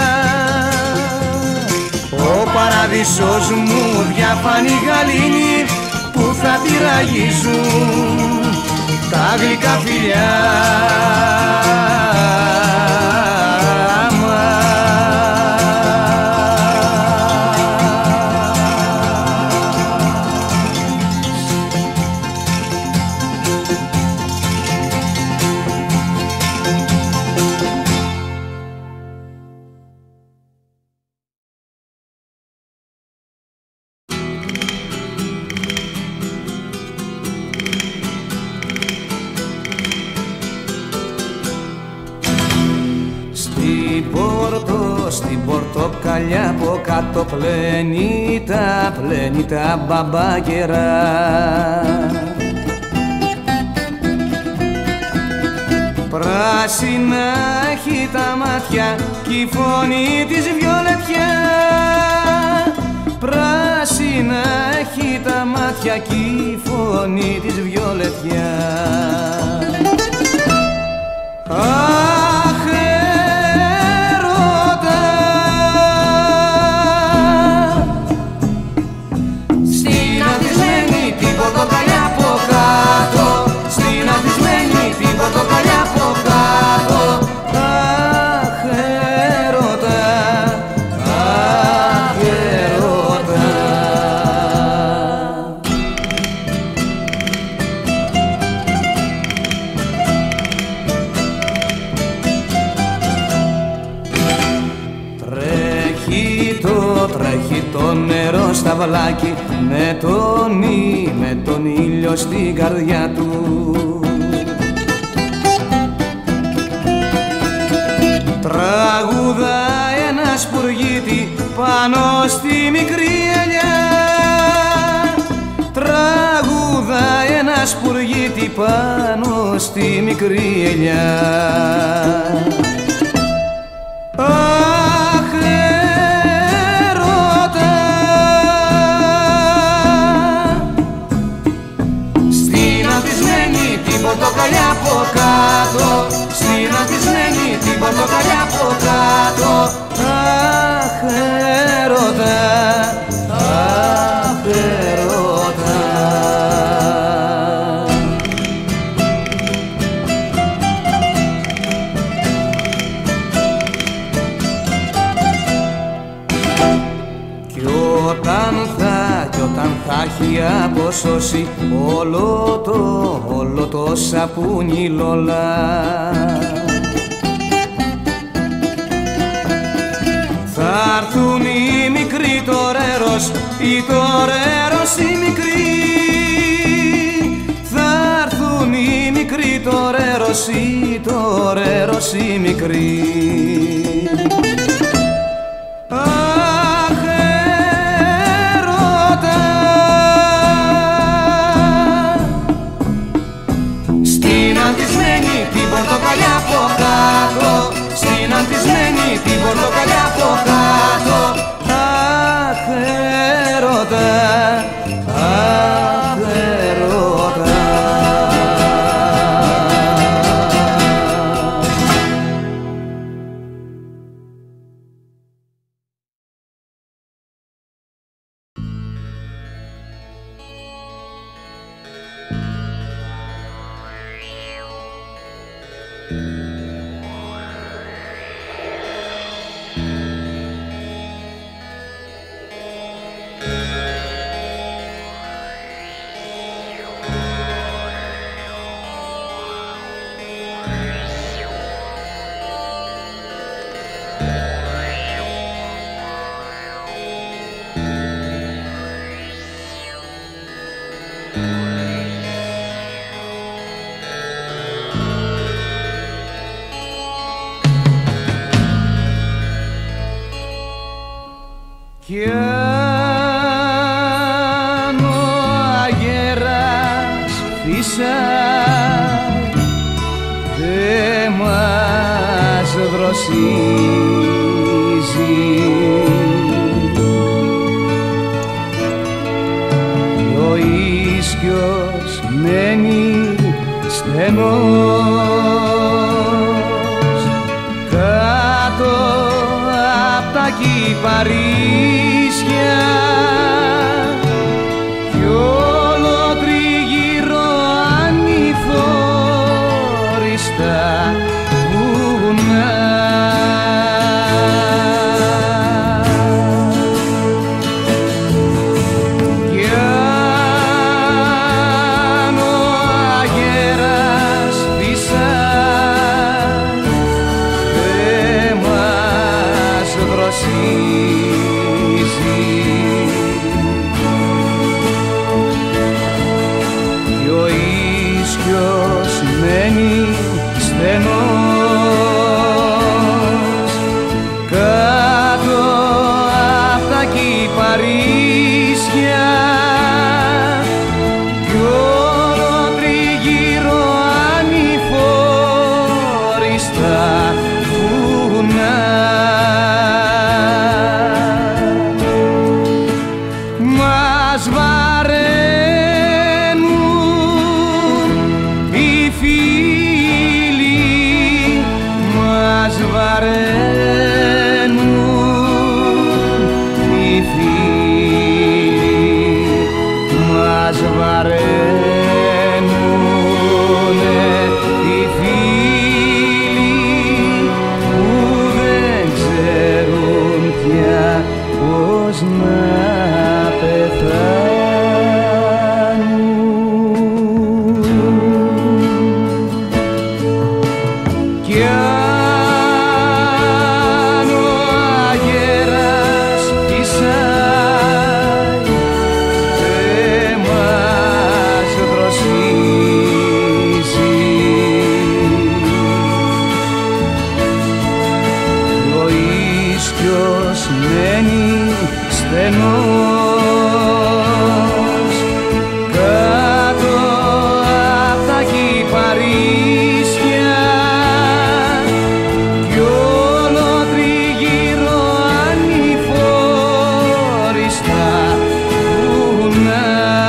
Ο παράδεισος μου διαφάνει γαλήνη που θα τη ραγίζουν τα γλυκά φιλιά μας. Στην πορτοκαλιά από κάτω πλένει τα μπαμπάκερα. Πράσινα έχει τα μάτια κι η φωνή της βιολετιά. Πράσινα έχει τα μάτια κι η φωνή της βιολετιά. Αχ, έρωτα, στην ανθισμένη την πορτοκαλιά από κάτω, στην ανθισμένη την πορτοκαλιά από κάτω. Αχ, έρωτα, αχ, έρωτα. σταυλάκι με τον ήλιο στην καρδιά του. Τραγουδά ένα σπουργίτη πάνω στη μικρή ελιά, τραγουδά ένα σπουργίτη πάνω στη μικρή ελιά. Αχ, έρωτα, στην ανθισμένη την πορτοκαλιά από κάτω, στην ανθισμένη την πορτοκαλιά από κάτω. Αχ, έρωτα, αχ, έρωτα. Κι όταν θα έχει αποσώσει όλο το σαπούνι λόλα, θα έρθουν οι μικροί τορέρος, οι τορέρος οι μικροί, θα έρθουν οι μικροί τορέρος, οι τορέρος οι μικροί. Πορτοκαλιά από κάτω, στην ανθισμένη την πορτοκαλιά από κάτω. Αχ, έρωτα, αχ, έρωτα. Κι αν ο αγέρας φύσαει, δε μας δροσίζει, κι ο ίσκιος μένει στενός κάτω απ' τα κυπαρίσια, κι όλο τριγύρω ανηφόριστα βουνά. Κι αν ο αγέρας φύσαει, δε μας δροσίζει, κι ο ίσκιος μένει στενός κάτω απ' τα κυπαρίσια, κι όλο τριγύρω ανηφόριστα βουνά. Μας βαραίνουν οι φίλοι, μας βαραίνουν οι φίλοι, μας βαραίνουνε οι φίλοι που δεν ξέρουν πια πώς να πεθάνουν. Κι αν ο αγέρας φύσαει, τρένος κάτω απ' τα κυπαρίσια κι όλο τριγύρω ανηφόριστα βουνά.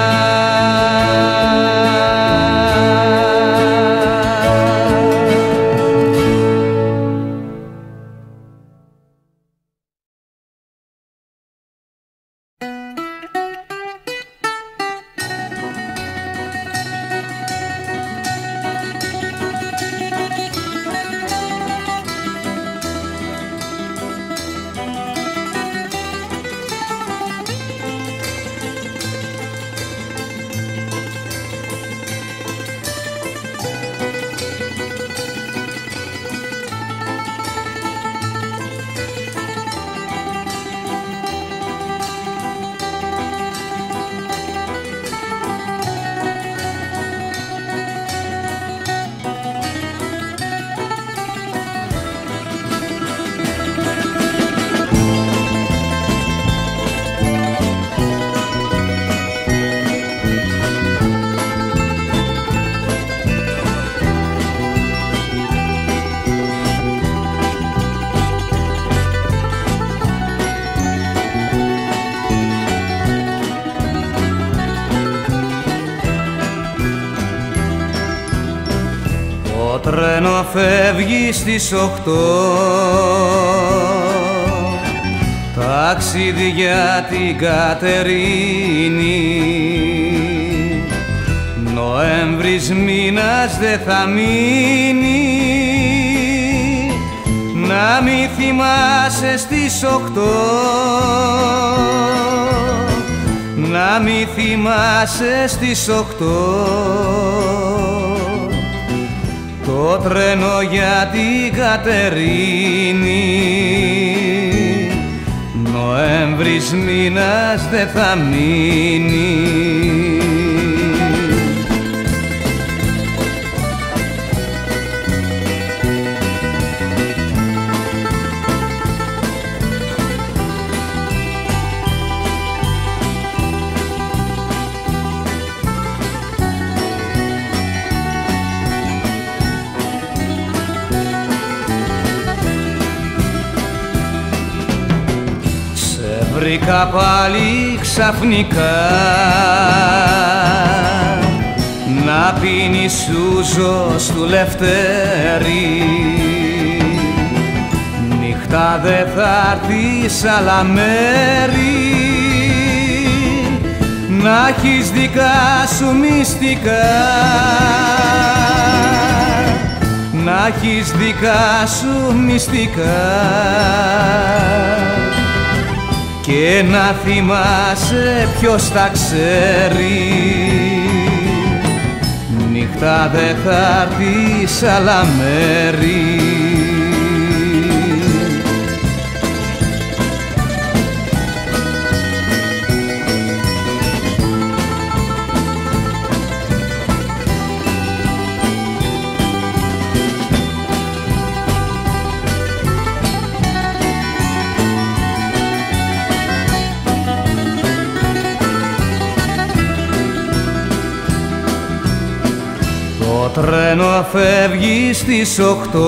Το τρένο φεύγει στις 8, ταξίδι για την Κατερίνη. Νοέμβρης μήνας δε θα μείνει, να μη θυμάσαι στις 8, να μη θυμάσαι στις 8. Το τρένο για την Κατερίνη, Νοέμβρης μήνας δε θα μείνει. Βρήκα πάλι ξαφνικά να πίνει σούζο στου Λευτέρη. Νύχτα δε θα έρθεις άλλα μέρη, να έχεις δικά σου μυστικά, να έχεις δικά σου μυστικά και να θυμάσαι ποιος τα ξέρει. Νύχτα δε θα έρθεις άλλα μέρη. Το τρένο φεύγει στις 8,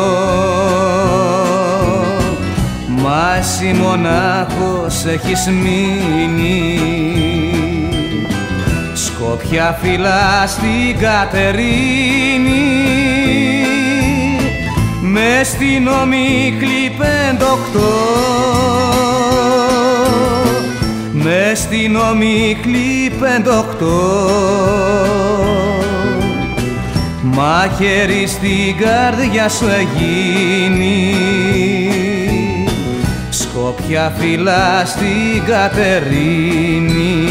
μα εσύ μονάχος έχεις μείνει. Σκόπια φυλά στην Κατερίνη, μες στην ομίχλη 5-8, μες στην ομίχλη 5-8. Μαχαίρι στην καρδιά σου εγίνει, σκόπια φυλά στην Κατερίνη.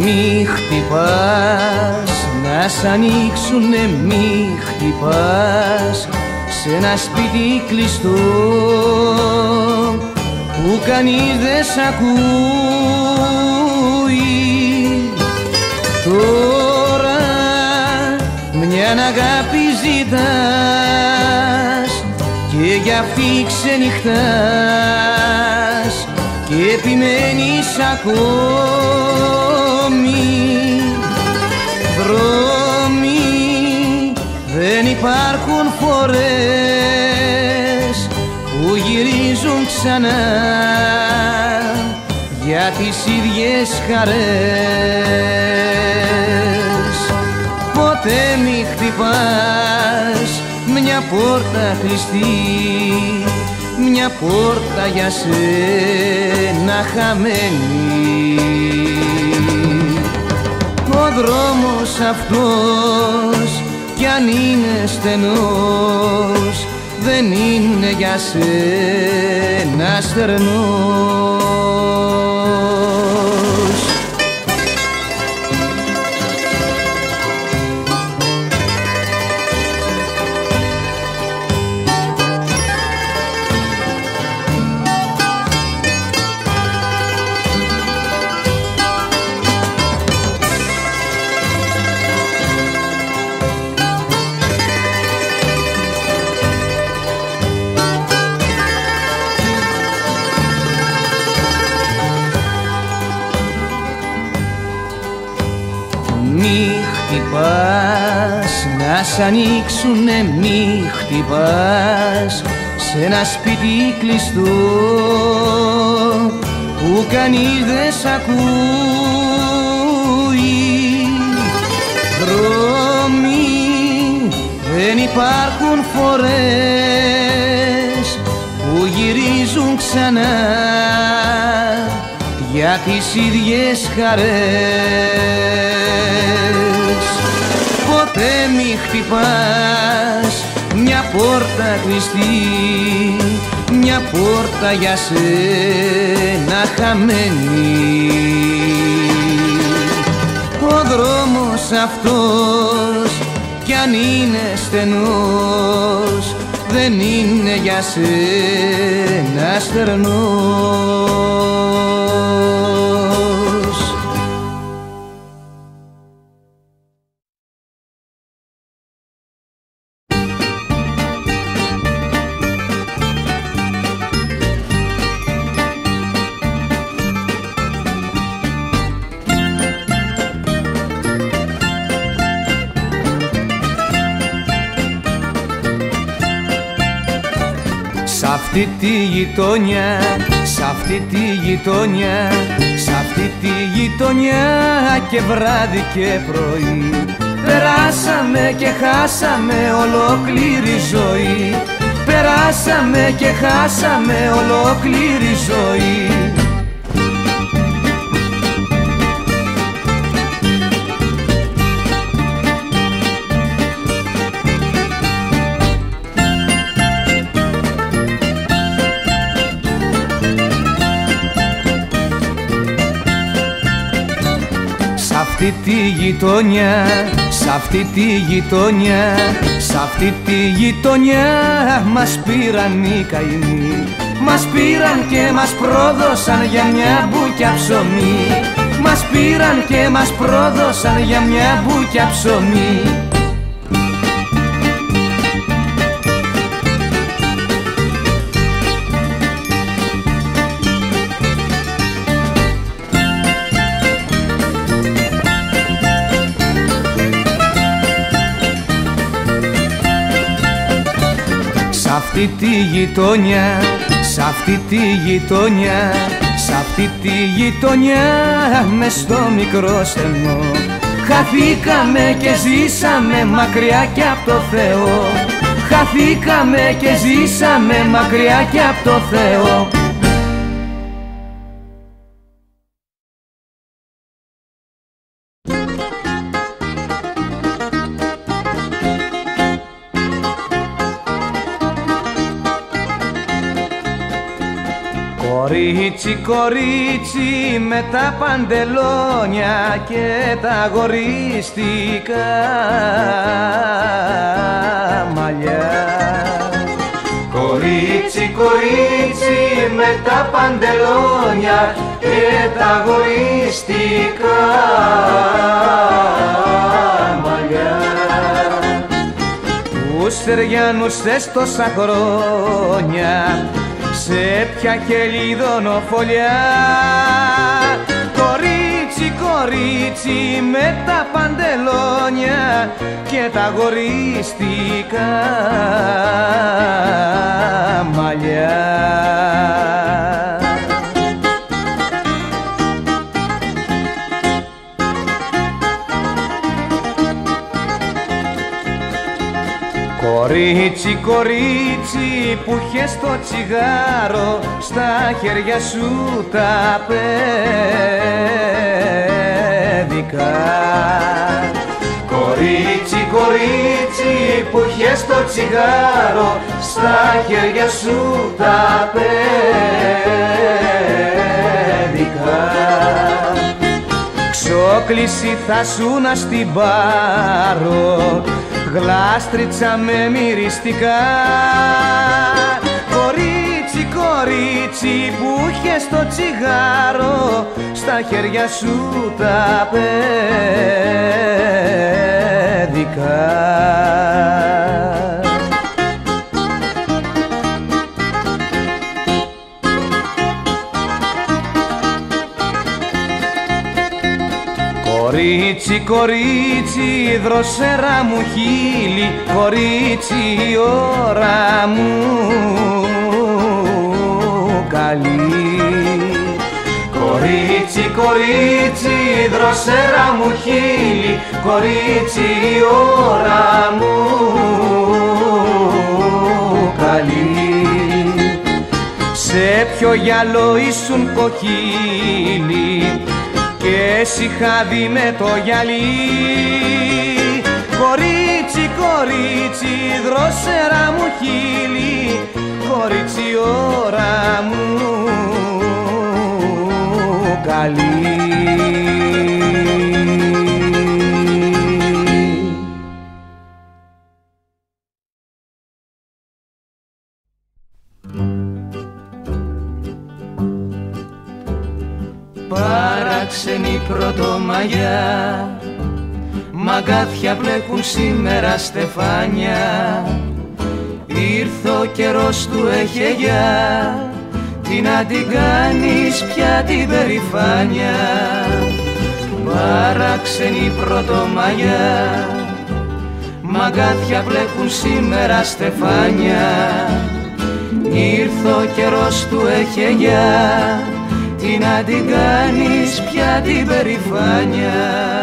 Μη χτυπάς, να σ' ανοίξουνε, μη χτυπάς σε ένα σπίτι κλειστό που κανείς δεν σ' ακούει. Τώρα μια αγάπη ζητάς και για αυτή ξενυχτάς και επιμένεις ακόμη. Δρόμοι δεν υπάρχουν φορές που γυρίζουν ξανά για τις ίδιες χαρές. Ποτέ μη χτυπάς μια πόρτα κλειστή, μια πόρτα για σένα χαμένη. Ο δρόμος αυτός κι αν είναι στενός δεν είναι για σένα στερνός. Να σ' ανοίξουνε, μη χτυπάς σε ένα σπίτι κλειστό που κανείς δεν σ' ακούει. Δρόμοι δεν υπάρχουν φορές που γυρίζουν ξανά για τις ίδιες χαρές. Ποτέ μη χτυπάς μια πόρτα κλειστή, μια πόρτα για σένα χαμένη. Ο δρόμος αυτός κι αν είναι στενός δεν είναι για σένα στερνός. Σ' αυτή τη γειτονιά, σ' αυτή τη γειτονιά, σ' αυτή τη γειτονιά και βράδυ και πρωί περάσαμε και χάσαμε ολόκληρη ζωή. Περάσαμε και χάσαμε ολόκληρη ζωή. Σ' αυτή τη γειτονιά, σ' αυτή τη γειτονιά, σ' αυτή τη γειτονιά μας πήραν οι καημοί. Μας πήραν και μας πρόδωσαν για μια μπουκιά ψωμί. Μας πήραν και μας πρόδωσαν για μια μπουκιά ψωμί. Σ' αυτή τη γειτονιά, σ' αυτή τη γειτονιά, σ' αυτή τη γειτονιά μες στο μικρό στενό χαθήκαμε και ζήσαμε μακριά κι απ' το Θεό. Χαθήκαμε και ζήσαμε μακριά κι απ' το Θεό. Κορίτσι, κορίτσι με τα παντελόνια και τα αγορίστικα μαλλιά. Κορίτσι, κορίτσι με τα παντελόνια και τα αγορίστικα μαλλιά. Τους Στεριανούς τόσα χρόνια σε ποια χελιδονοφολιά. Κορίτσι, κορίτσι με τα παντελόνια και τα αγορίστικα μαλλιά. Κορίτσι, κορίτσι που είχες το τσιγάρο στα χέρια σου τα παιδικά. Κορίτσι, κορίτσι που είχες το τσιγάρο στα χέρια σου τα παιδικά. Ξόκληση θα σου να στην πάρω, γλάστριτσα με μυριστικά. Κορίτσι, κορίτσι που είχες το τσιγάρο στα χέρια σου τα παιδικά. Κορίτσι, κορίτσι, δροσερά μου χείλη, κορίτσι η ώρα μου καλή. Κορίτσι, κορίτσι, δροσερά μου χείλη, κορίτσι η ώρα μου καλή. Σε ποιο γυαλό ήσουν κοκκίλι και εσύ χάδι με το γυαλί. Κορίτσι, κορίτσι, δροσερά μου χείλη, κορίτσι ώρα μου καλή. Παράξενη πρωτομαγιά, μαγκάθια μπλέκουν σήμερα στεφάνια. Ήρθε ο καιρός του εχεγιά, τι να την κάνεις πια την περηφάνια. Παράξενη πρωτομαγιά, μαγκάθια μπλέκουν σήμερα στεφάνια. Ήρθε ο καιρός του εχεγιά, τι να την κάνεις πια την περηφάνια.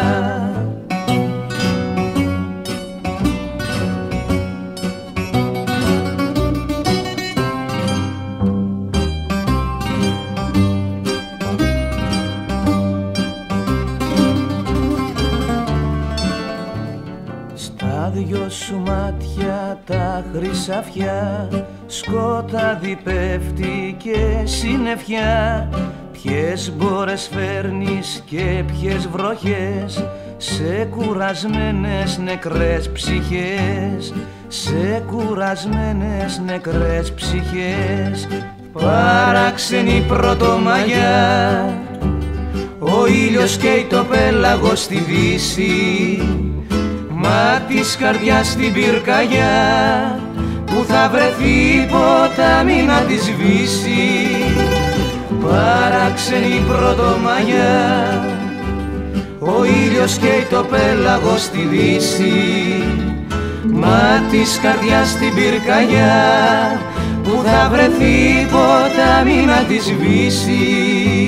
Στα δυο σου μάτια τα χρυσαφιά, σκοτάδι πέφτει και συννεφιά. Ποιες μπόρες φέρνεις και ποιες βροχές σε κουρασμένες νεκρές ψυχές, σε κουρασμένες νεκρές ψυχές. Παράξενη πρωτομαγιά, ο ήλιος καίει το πέλαγος στη δύση, μα της καρδιάς στην πυρκαγιά που θα βρεθεί ποτάμι να τη σβήσει. Παράξενη πρωτομαγιά, ο ήλιος καίει το πέλαγος στη δύση, μα της καρδιάς στην πυρκαγιά που θα βρεθεί ποτάμι να τη σβήσει.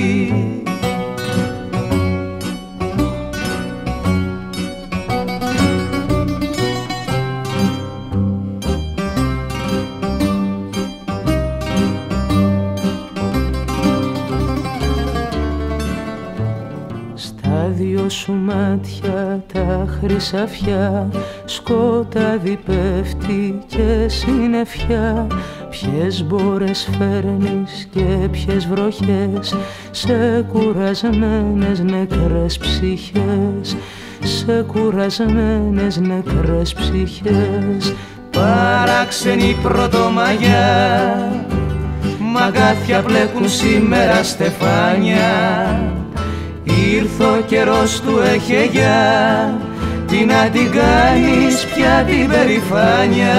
Δυο σου μάτια τα χρυσαφιά, σκοτάδι πέφτει και συννεφιά. ποιες μπόρες φέρνεις και ποιες βροχές σε κουρασμένες νεκρές ψυχές, σε κουρασμένες νεκρές ψυχές. Παράξενη πρωτομαγιά, μαγκάθια πλέκουν σήμερα στεφάνια. Ήρθε ο καιρός του εχεγιά, τι να την κάνεις πια την περηφάνια.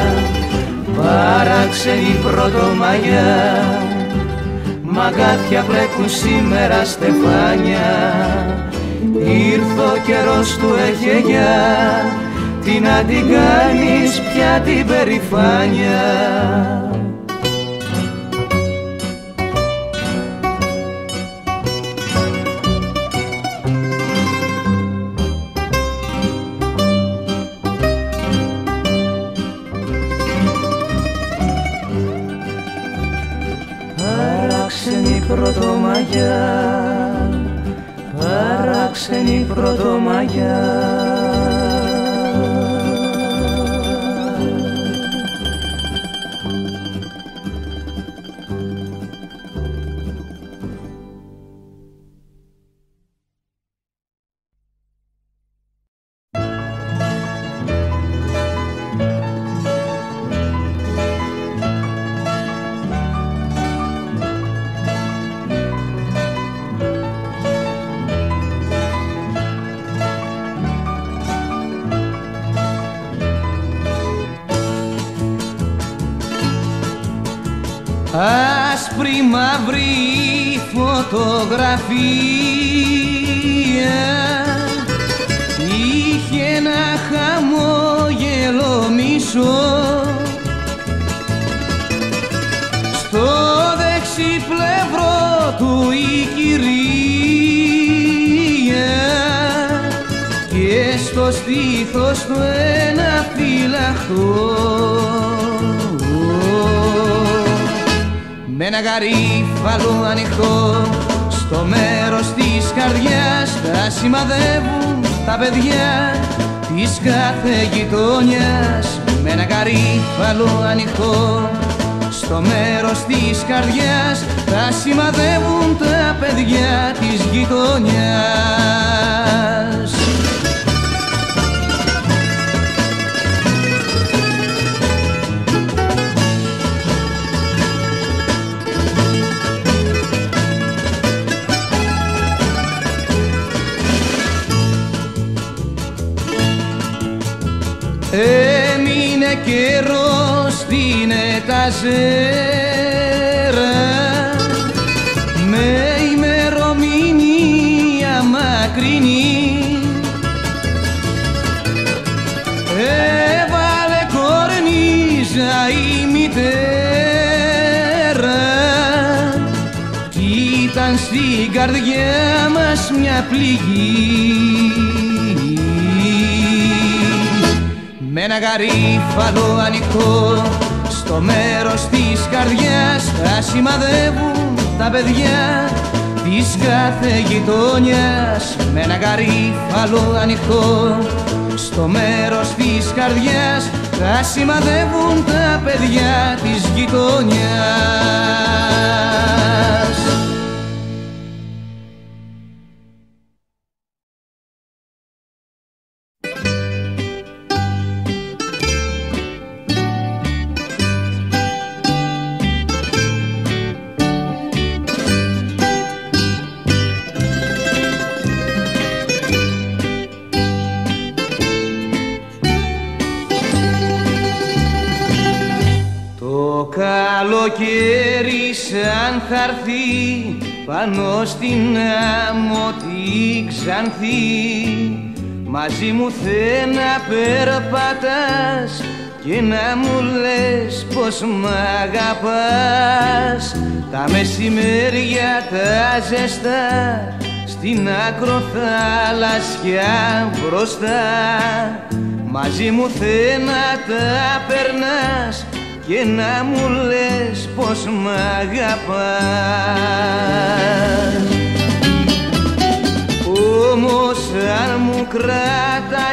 Παράξενη πρωτομαγιά, μαγκάθια πλέκουν σήμερα στεφάνια. Ήρθε ο καιρός του εχεγιά, τι να την κάνεις πια την περηφάνια. Παράξενη πρωτομαγιά, παράξενη πρωτομαγιά. Άσπρη μαύρη φωτογραφία είχε ένα χαμόγελο μισό, στο δεξί πλευρό του η κυρία και στο στήθος του ένα φυλαχτό. Με ένα γαρίφαλο ανοιχτό στο μέρος της καρδιάς τα σημαδεύουν τα παιδιά της κάθε γειτονιάς. Με ένα γαρίφαλο ανοιχτό στο μέρος της καρδιάς τα σημαδεύουν τα παιδιά της γειτονιάς. Έμεινε καιρός στην εταζέρα με ημερομηνία μακρινή. Έβαλε κορνίζα η μητέρα κι ήταν στην καρδιά μας μια πληγή. Με ένα γαρίφαλο ανοιχτό στο μέρος της καρδιάς τα σημαδεύουν τα παιδιά της κάθε γειτονιάς. Με ένα γαρίφαλο ανοιχτό στο μέρος της καρδιάς τα σημαδεύουν τα παιδιά της γειτονιάς. Καλοκαίρι σαν θα έρθει πάνω στην άμμο τη Ξανθή, μαζί μου θε να περπατάς και να μου λες πως μ' αγαπάς. Τα μεσημέρια τα ζεστά στην ακροθάλασσια μπροστά, μαζί μου θε να τα περνάς και να μου λες πως μ' αγαπάς. Όμως αν μου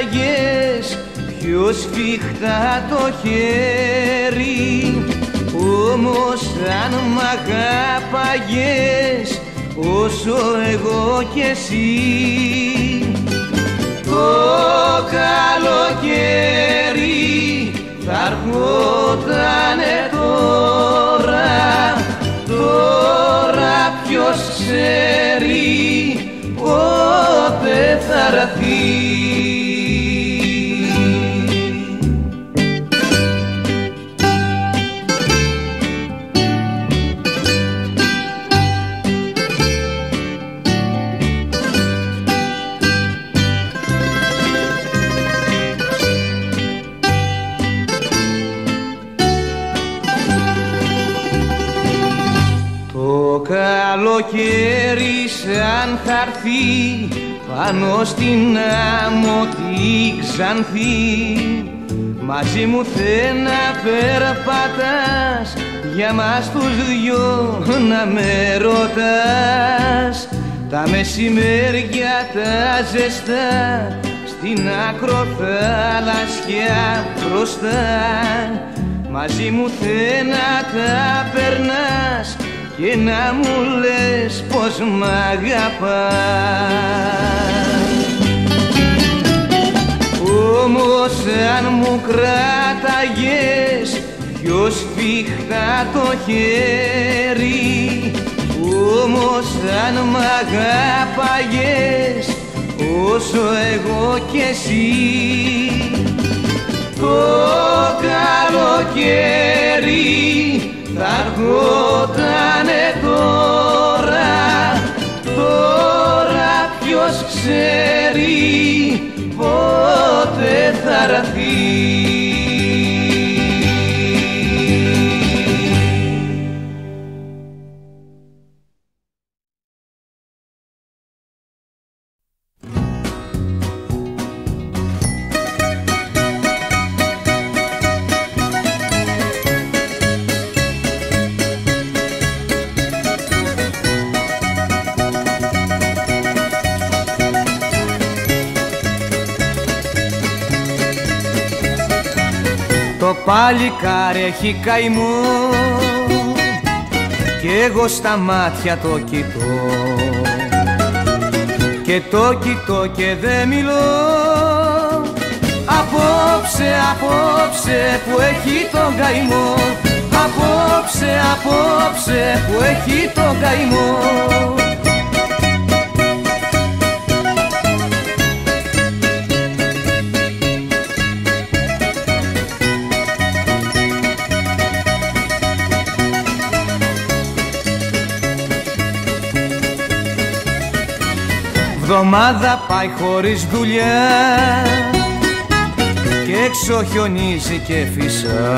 κράταγες πιο σφιχτά το χέρι, Όμως αν μ' αγάπαγες όσο εγώ κι εσύ, το καλοκαίρι θα έρχοτανε τώρα. Τώρα ποιος ξέρει πότε θα έρθει. Καλοκαίρι σαν θα έρθει πάνω στην άμμο τη Ξανθή, μαζί μου θε να περπατάς, για μας τους δυο να με ρωτάς. Τα μεσημέρια τα ζεστά στην ακροθάλασσια μπροστά, μαζί μου θε να τα περνάς και να μου λες πως μ' αγαπάς. Όμως αν μου κράταγες πιο σφιχτά το χέρι, όμως αν μ' αγάπαγες όσο εγώ κι εσύ, το καλοκαίρι θα έρχοτανε τώρα. Τώρα ποιος ξέρει πότε θα έρθει. Το παλικάρι έχει καημό κι εγώ στα μάτια το κοιτώ, και το κοιτώ και δεν μιλώ. Απόψε, απόψε που έχει τον καημό, απόψε, απόψε που έχει τον καημό. Βδομάδα πάει χωρίς δουλειά και έξω χιονίζει και φυσά,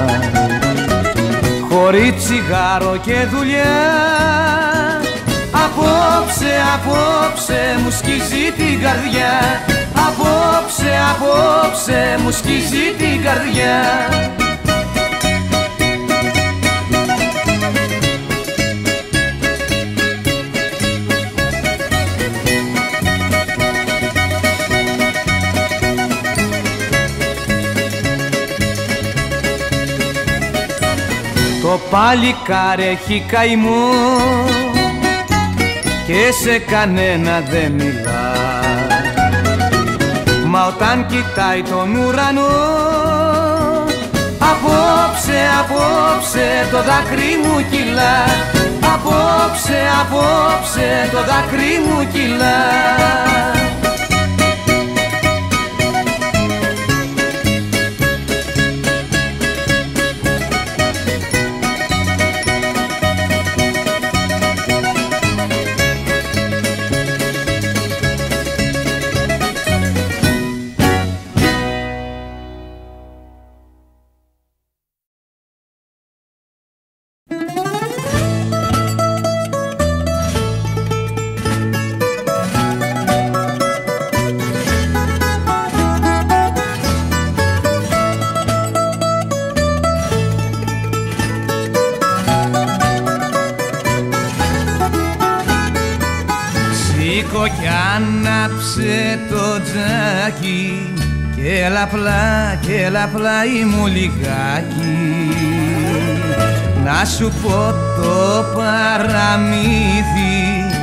χωρίς τσιγάρο και δουλειά. Απόψε, απόψε μου σκίζει την καρδιά, απόψε, απόψε μου σκίζει την καρδιά. Το παλικάρι έχει καημό και σε κανένα δεν μιλά, μα όταν κοιτάει τον ουρανό, απόψε, απόψε το δάκρυ μου κυλά, απόψε, απόψε το δάκρυ μου κυλά. Σήκω κι άναψε το τζάκι και έλα πλάι μου λιγάκι, να Να σου πω το παραμύθι,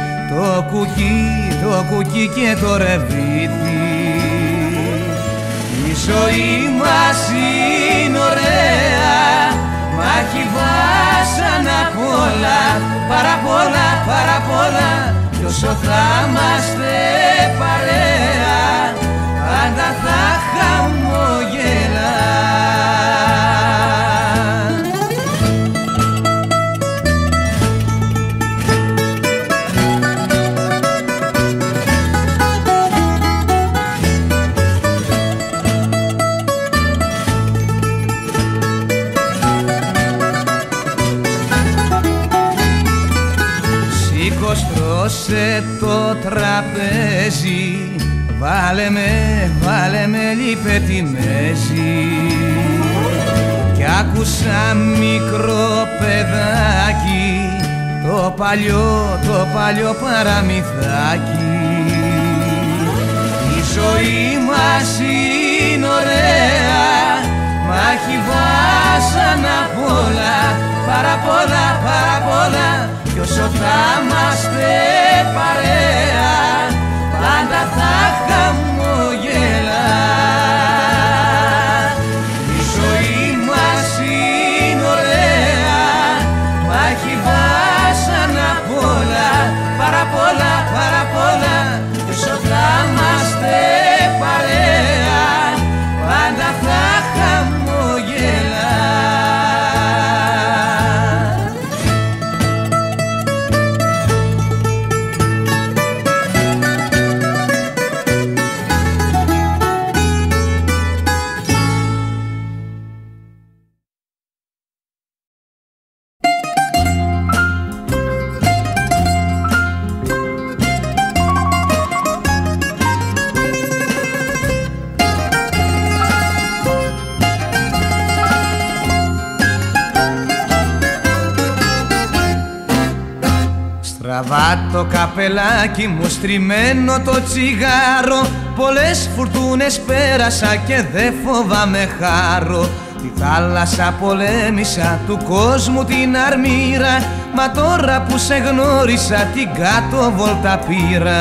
το κουκί και το ρεβίθι. Η ζωή μας είναι ωραία, μα έχει βάσανα πολλά, πάρα πολλά. Κι όσο θα είμαστε παρέα, πάντα θα χαμογελά. Στρώσε το τραπέζι, βάλε με λίπε τη μέση. Κι άκουσα μικρό παιδάκι, το παλιό παραμυθάκι. Η ζωή μας είναι ωραία, μα έχει βάσανα πολλά, πάρα πολλά. Κι όσο θα είμαστε παρέα, πάντα θα χαμογελά. Η ζωή μας είναι ωραία, μα έχει βάσανα πολλά, πάρα πολλά. Κι όσο θα είμαστε παρέα, πάντα θα χαμογελά. Στραβά το καπελάκι μου, στριμμένο το τσιγάρο. Πολλές φουρτούνες πέρασα και δε φοβάμαι χάρο. Τη θάλασσα πολέμησα, του κόσμου την αρμήρα. Μα τώρα που σε γνώρισα την κάτω βόλτα πήρα.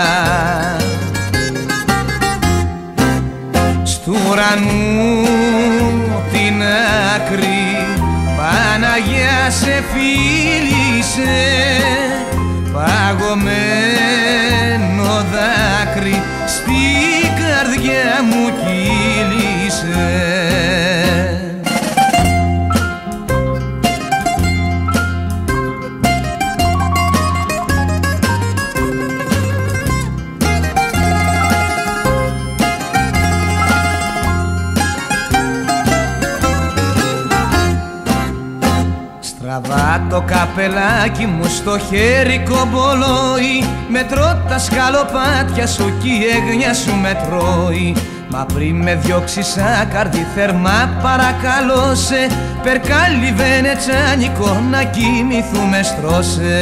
Στου ουρανού την άκρη, Παναγιά σε φίλησε. Παγωμένο δάκρυ στην καρδιά μου κύλησε. Στραβά το καπελάκι μου, στο χέρι κομπολόι. Μετρώ τα σκαλοπάτια σου κι η έγνοια σου με τρώει. Μα πριν με διώξεις άκαρδη θερμά παρακαλώ σε, περκάλι βενετσάνικο να κοιμηθούμε στρώσε.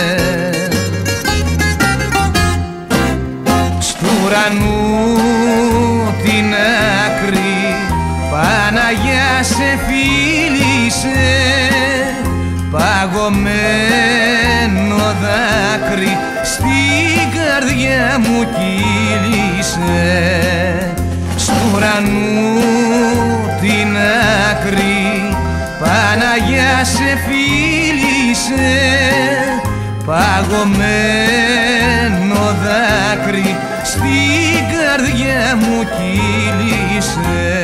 Στου ουρανού την άκρη, Παναγιά σε φίλησε. Παγωμένο δάκρυ στην καρδιά μου κύλησε. Στου ουρανού την άκρη, Παναγιά σε φίλησε. Παγωμένο δάκρυ στην καρδιά μου κύλησε.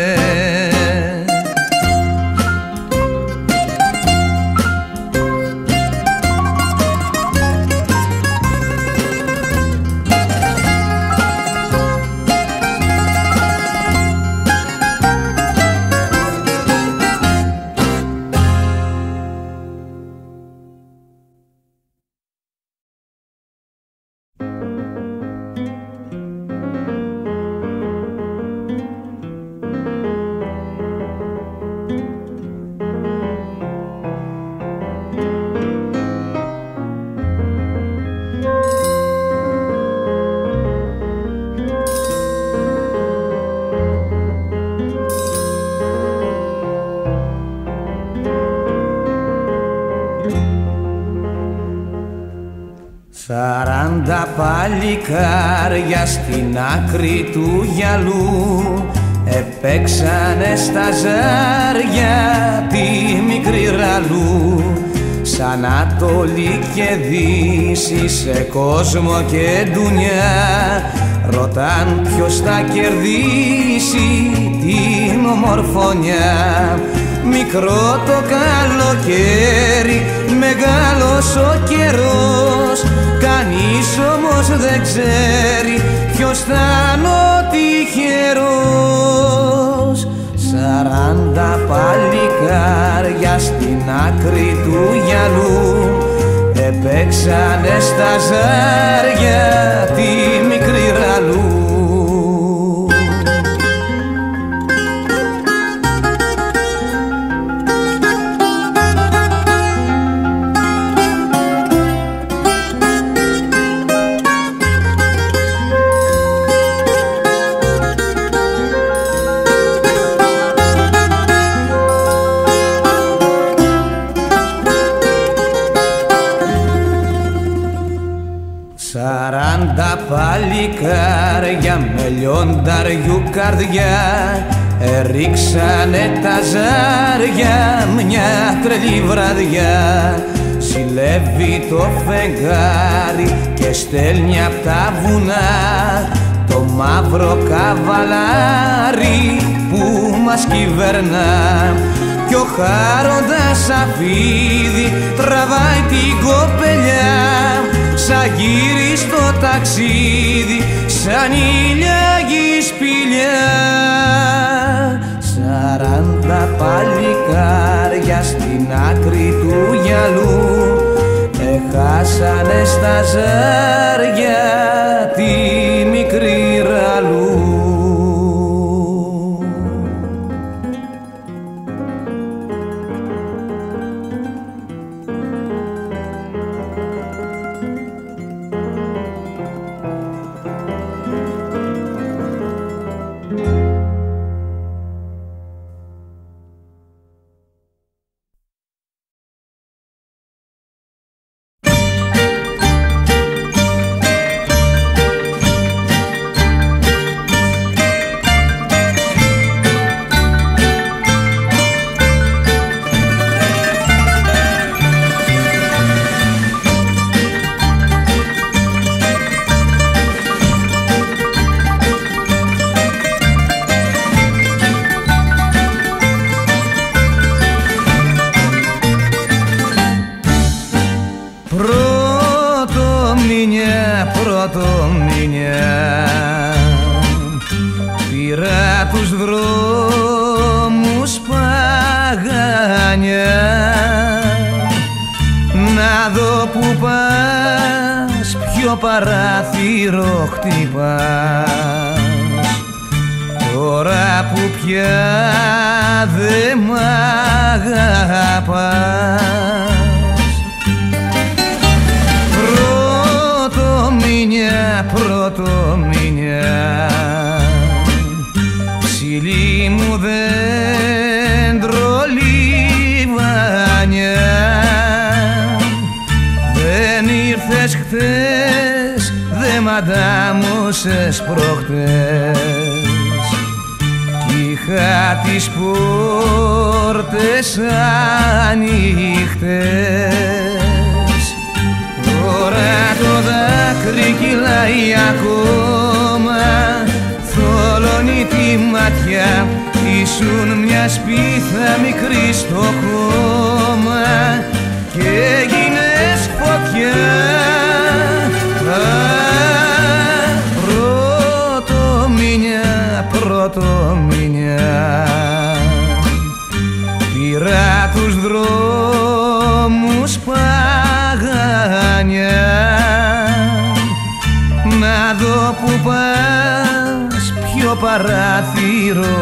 40 παλικάρια στην άκρη του γυαλού επέξανε στα ζάρια τη μικρή ραλού. Σ' Ανατολή και Δύση, σε κόσμο και ντουνιά, ρωτάν ποιος θα κερδίσει την ομορφωνιά. Μικρό το καλοκαίρι, μεγάλος ο καιρός, κανείς όμως δεν ξέρει ποιος θα είναι ο τυχερός. 40 παλικάρια στην άκρη του γυαλού επέξανε στα ζάρια τη μικρή ραλού. Παλικάρια με λιονταριού καρδιά ρίξανε τα ζάρια μια τρελή βραδιά. Συλλεύει το φεγγάρι και στέλνει απ' τα βουνά το μαύρο καβαλάρι που μας κυβερνά. Κι ο χάροντας αφίδι τραβάει την κοπελιά, σαν γύρι στο ταξίδι, σαν ήλιαγη σπηλιά. 40 παλικάρια στην άκρη του γυαλού έχασανε στα ζάρια τη μικρή ραλού. Πήρα τους δρόμους παγάνια, να δω που πας, ποιο παράθυρο χτυπάς. Τώρα που πια δε μ' αγαπάς, πρωτομηνιά, ψηλή μου δέντρο λιβάνια. Δεν ήρθες χτες, δε μ' αντάμωσες προχτές, κι είχα τις πόρτες ανοιχτές. Τώρα το δάκρυ κυλάει ακόμα, θολώνει τη ματιά, ήσουν μια σπίθα μικρή στο χώμα και έγινες φωτιά. Πρωτομηνιά, πήρα τους δρόμους παγάνια, να δω που πας, ποιο παράθυρο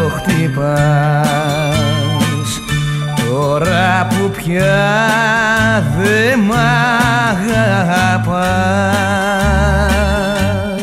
χτυπάς. Τώρα που πια δε μ' αγαπάς.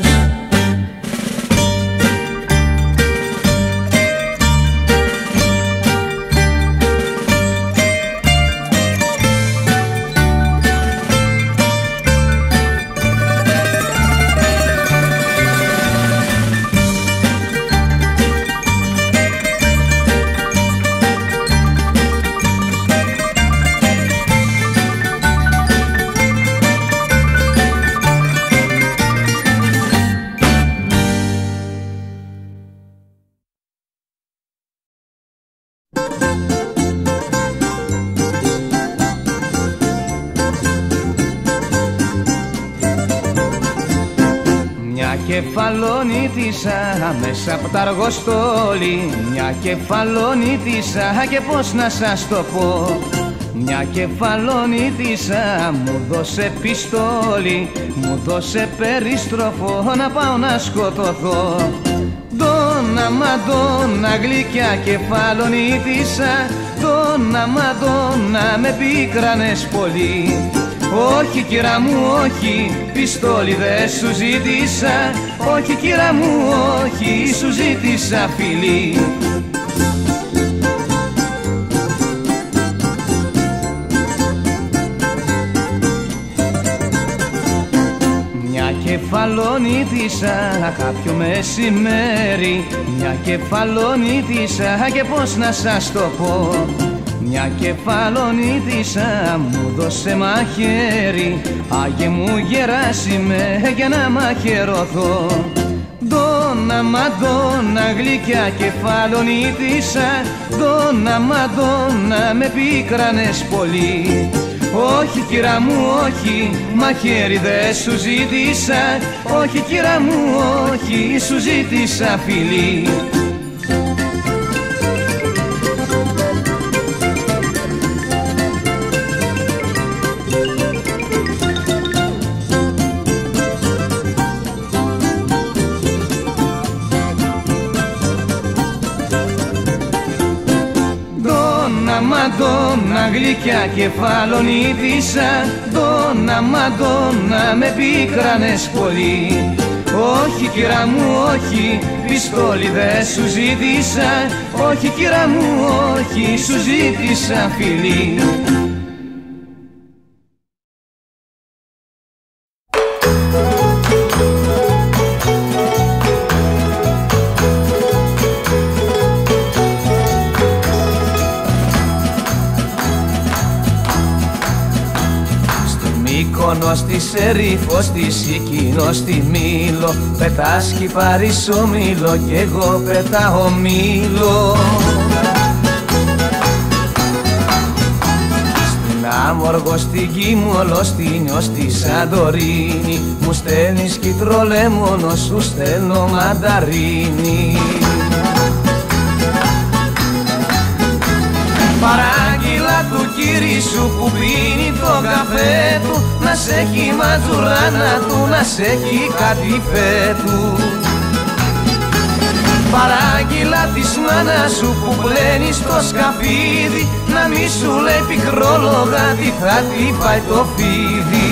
κεφαλονίτισσα μέσα από τα αργοστόλη, μια κεφαλονίτισσα και πώς να σας το πω. Μια κεφαλονίτισσα μου δώσε πιστόλι, μου δώσε περιστροφό να πάω να σκοτωθώ. Ντόνα Μαντόνα γλυκιά κεφαλονίτισσα, Ντόνα Μαντόνα με πίκρανες πολύ. Όχι κύρα μου όχι, πιστόλι δε σου ζήτησα, όχι κύρα μου όχι, σου ζήτησα φιλί. Μια κεφαλονίτισσα κάποιο μεσημέρι, μια κεφαλονίτισσα και πώς να σας το πω. Μια κεφαλονίτισσα μου δώσε μαχαίρι, Άγιε μου Γεράσιμε για να μαχαιρωθώ. Ντόνα Μαντόνα γλυκιά κεφαλονίτισσα, Ντόνα Μαντόνα με πίκρανες πολύ. Όχι κύρα μου όχι, μαχαίρι δε σου ζήτησα, όχι κύρα μου όχι, σου ζήτησα φιλί. Μαντόνα γλυκιά κεφαλονίτισσα, Ντόνα Μαντόνα με πίκρανες πολύ. Όχι κύρα μου όχι, πιστόλι δε σου ζήτησα, όχι κύρα μου όχι, σου ζήτησα φιλί. Στη Σερίφο, στη Σικίνο, στη Μήλο, πετάς κυπάρις ο Μήλο κι εγώ πετάω Μήλο. Στην Άμοργο, στην Κίμολο, στην Νιό, στη Σαντορίνη, μου στέλνεις κιτρολέμονο, σου στέλνω μανταρίνι. Παράγγειλα του κύρι σου που πίνει το καφέ του, να σ' έχει ματζουράνα του, να σ' έχει κατηφέ του. Παράγγειλα της μάνας σου που πλένει στο σκαφίδι, να μη σου λέει πικρόλογα τι θα τη φάει το φίδι.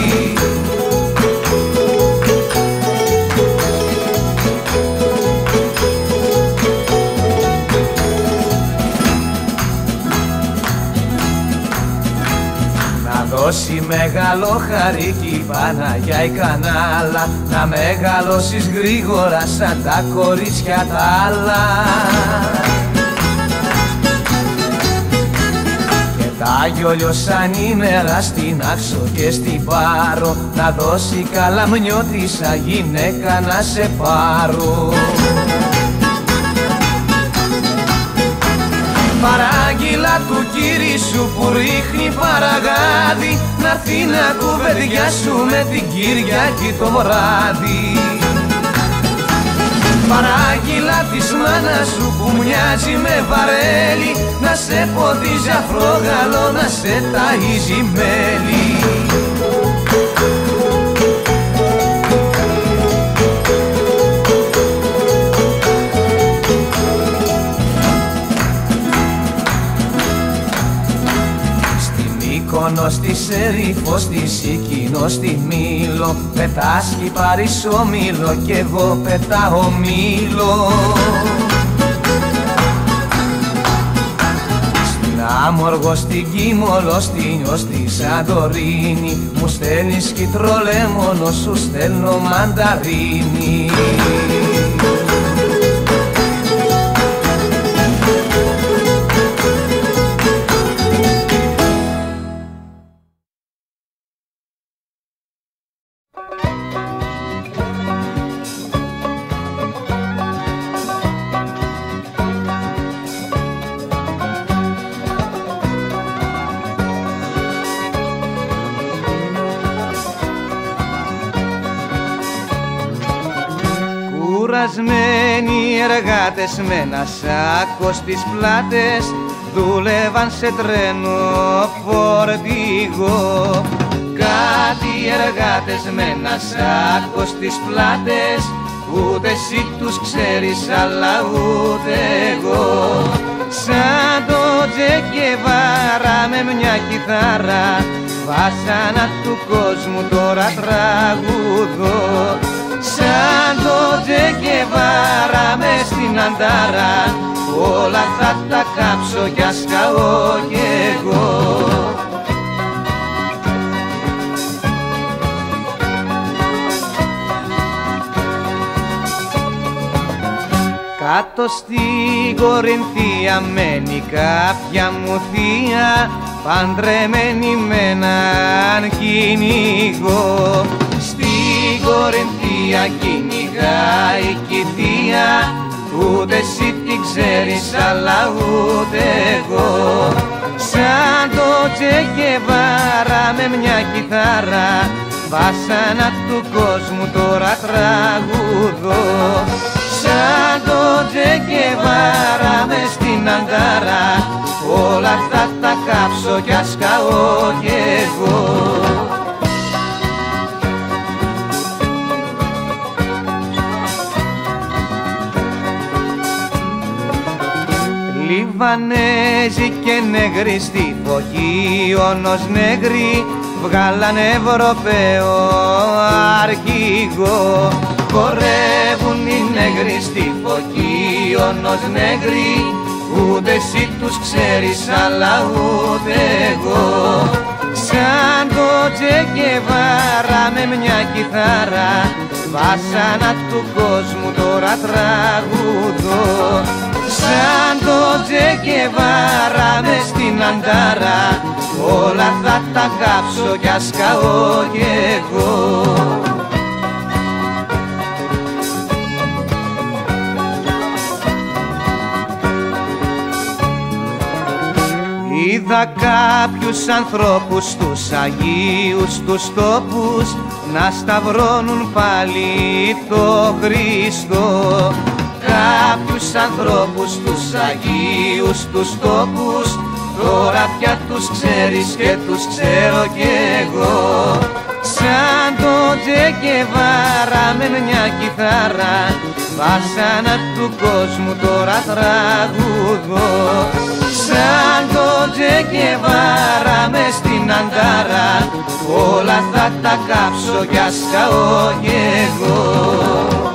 Δώσει μεγάλο χαρίκι Παναγιά η κανάλα, να μεγαλώσεις γρήγορα σαν τα κορίτσια τα άλλα. Και τα γιολιώσαν ημέρα στην Άξο και στην Πάρο, να δώσει καλαμνιώτισσα γυναίκα να σε πάρω. Παράγγειλα του κύρι σου που ρίχνει παραγάδι, να'ρθεί να κουβεντιάσουμε την Κυριακή το βράδυ. Παράγγειλα της μάνας σου που μοιάζει με βαρέλι, να σε ποτίζει αφρόγαλο, να σε ταΐζει μέλι. Στη Σερίφο, στη Σικίνο, στη Μήλο, πετάς κυπάρις ο Μήλο κι εγώ πετάω Μήλο. Στην Άμοργο, στην Κίμολο, στη Νιό, στη Σαντορίνη, μου στέλνεις κιτρολέμονο, σου στέλνω μανταρίνι. κουρασμένοι εργάτες με ένα σάκο στις πλάτες δούλευαν σε τρένο φορτηγό. Κάτι εργάτες με ένα σάκο στις πλάτες, ούτε εσύ τους ξέρεις αλλά ούτε εγώ. Σαν το Τζε Γκεβάρα με μια κιθάρα, βάσανα του κόσμου τώρα τραγουδώ. Σαν το Τζε Γκεβάρα μες στην Αντάρα, όλα θα τα κάψω κι ας καώ κι εγώ. Κάτω στην Κορινθία μένει κάποια μου θεία, παντρεμένη με έναν κυνηγό. Στην Κορινθία κυνηγάει κι η θεία, ούτε εσύ την ξέρεις αλλά ούτε εγώ. Σαν το Τζε Γκεβάρα με μια κιθάρα, βάσανα του κόσμου τώρα τραγουδώ. Σαν το Τζε Γκεβάρα μες στην Αντάρα, όλα θα τα κάψω κι ας καώ κι εγώ. Λιβανέζοι και νέγροι στη φωκή όνος νέγροι βγάλαν Ευρωπαίο αρχηγό. Χορεύουν οι νέγροι στη φωκή όνος νέγροι, ούτε εσύ τους ξέρεις αλλά ούτε εγώ. Σαν το Τζε Γκεβάρα με μια κιθάρα, βάσανα του κόσμου τώρα τραγουδώ. Σαν το Τζε Γκεβάρα μες στην Αντάρα, όλα θα τα κάψω κι ας καώ κι εγώ. Είδα κάποιους ανθρώπους στους Αγίους τους τόπους να σταυρώνουν πάλι το Χριστό. Κάποιους ανθρώπους στους Αγίους τους τόπους τώρα πια τους ξέρεις και τους ξέρω κι εγώ. Σαν το Τζε Γκεβάρα με μια κιθάρα, βάσανα του κόσμου τώρα τραγουδώ. Σαν το Τζε Γκεβάρα μες στην Αντάρα, όλα θα τα κάψω κι ας καώ κι εγώ.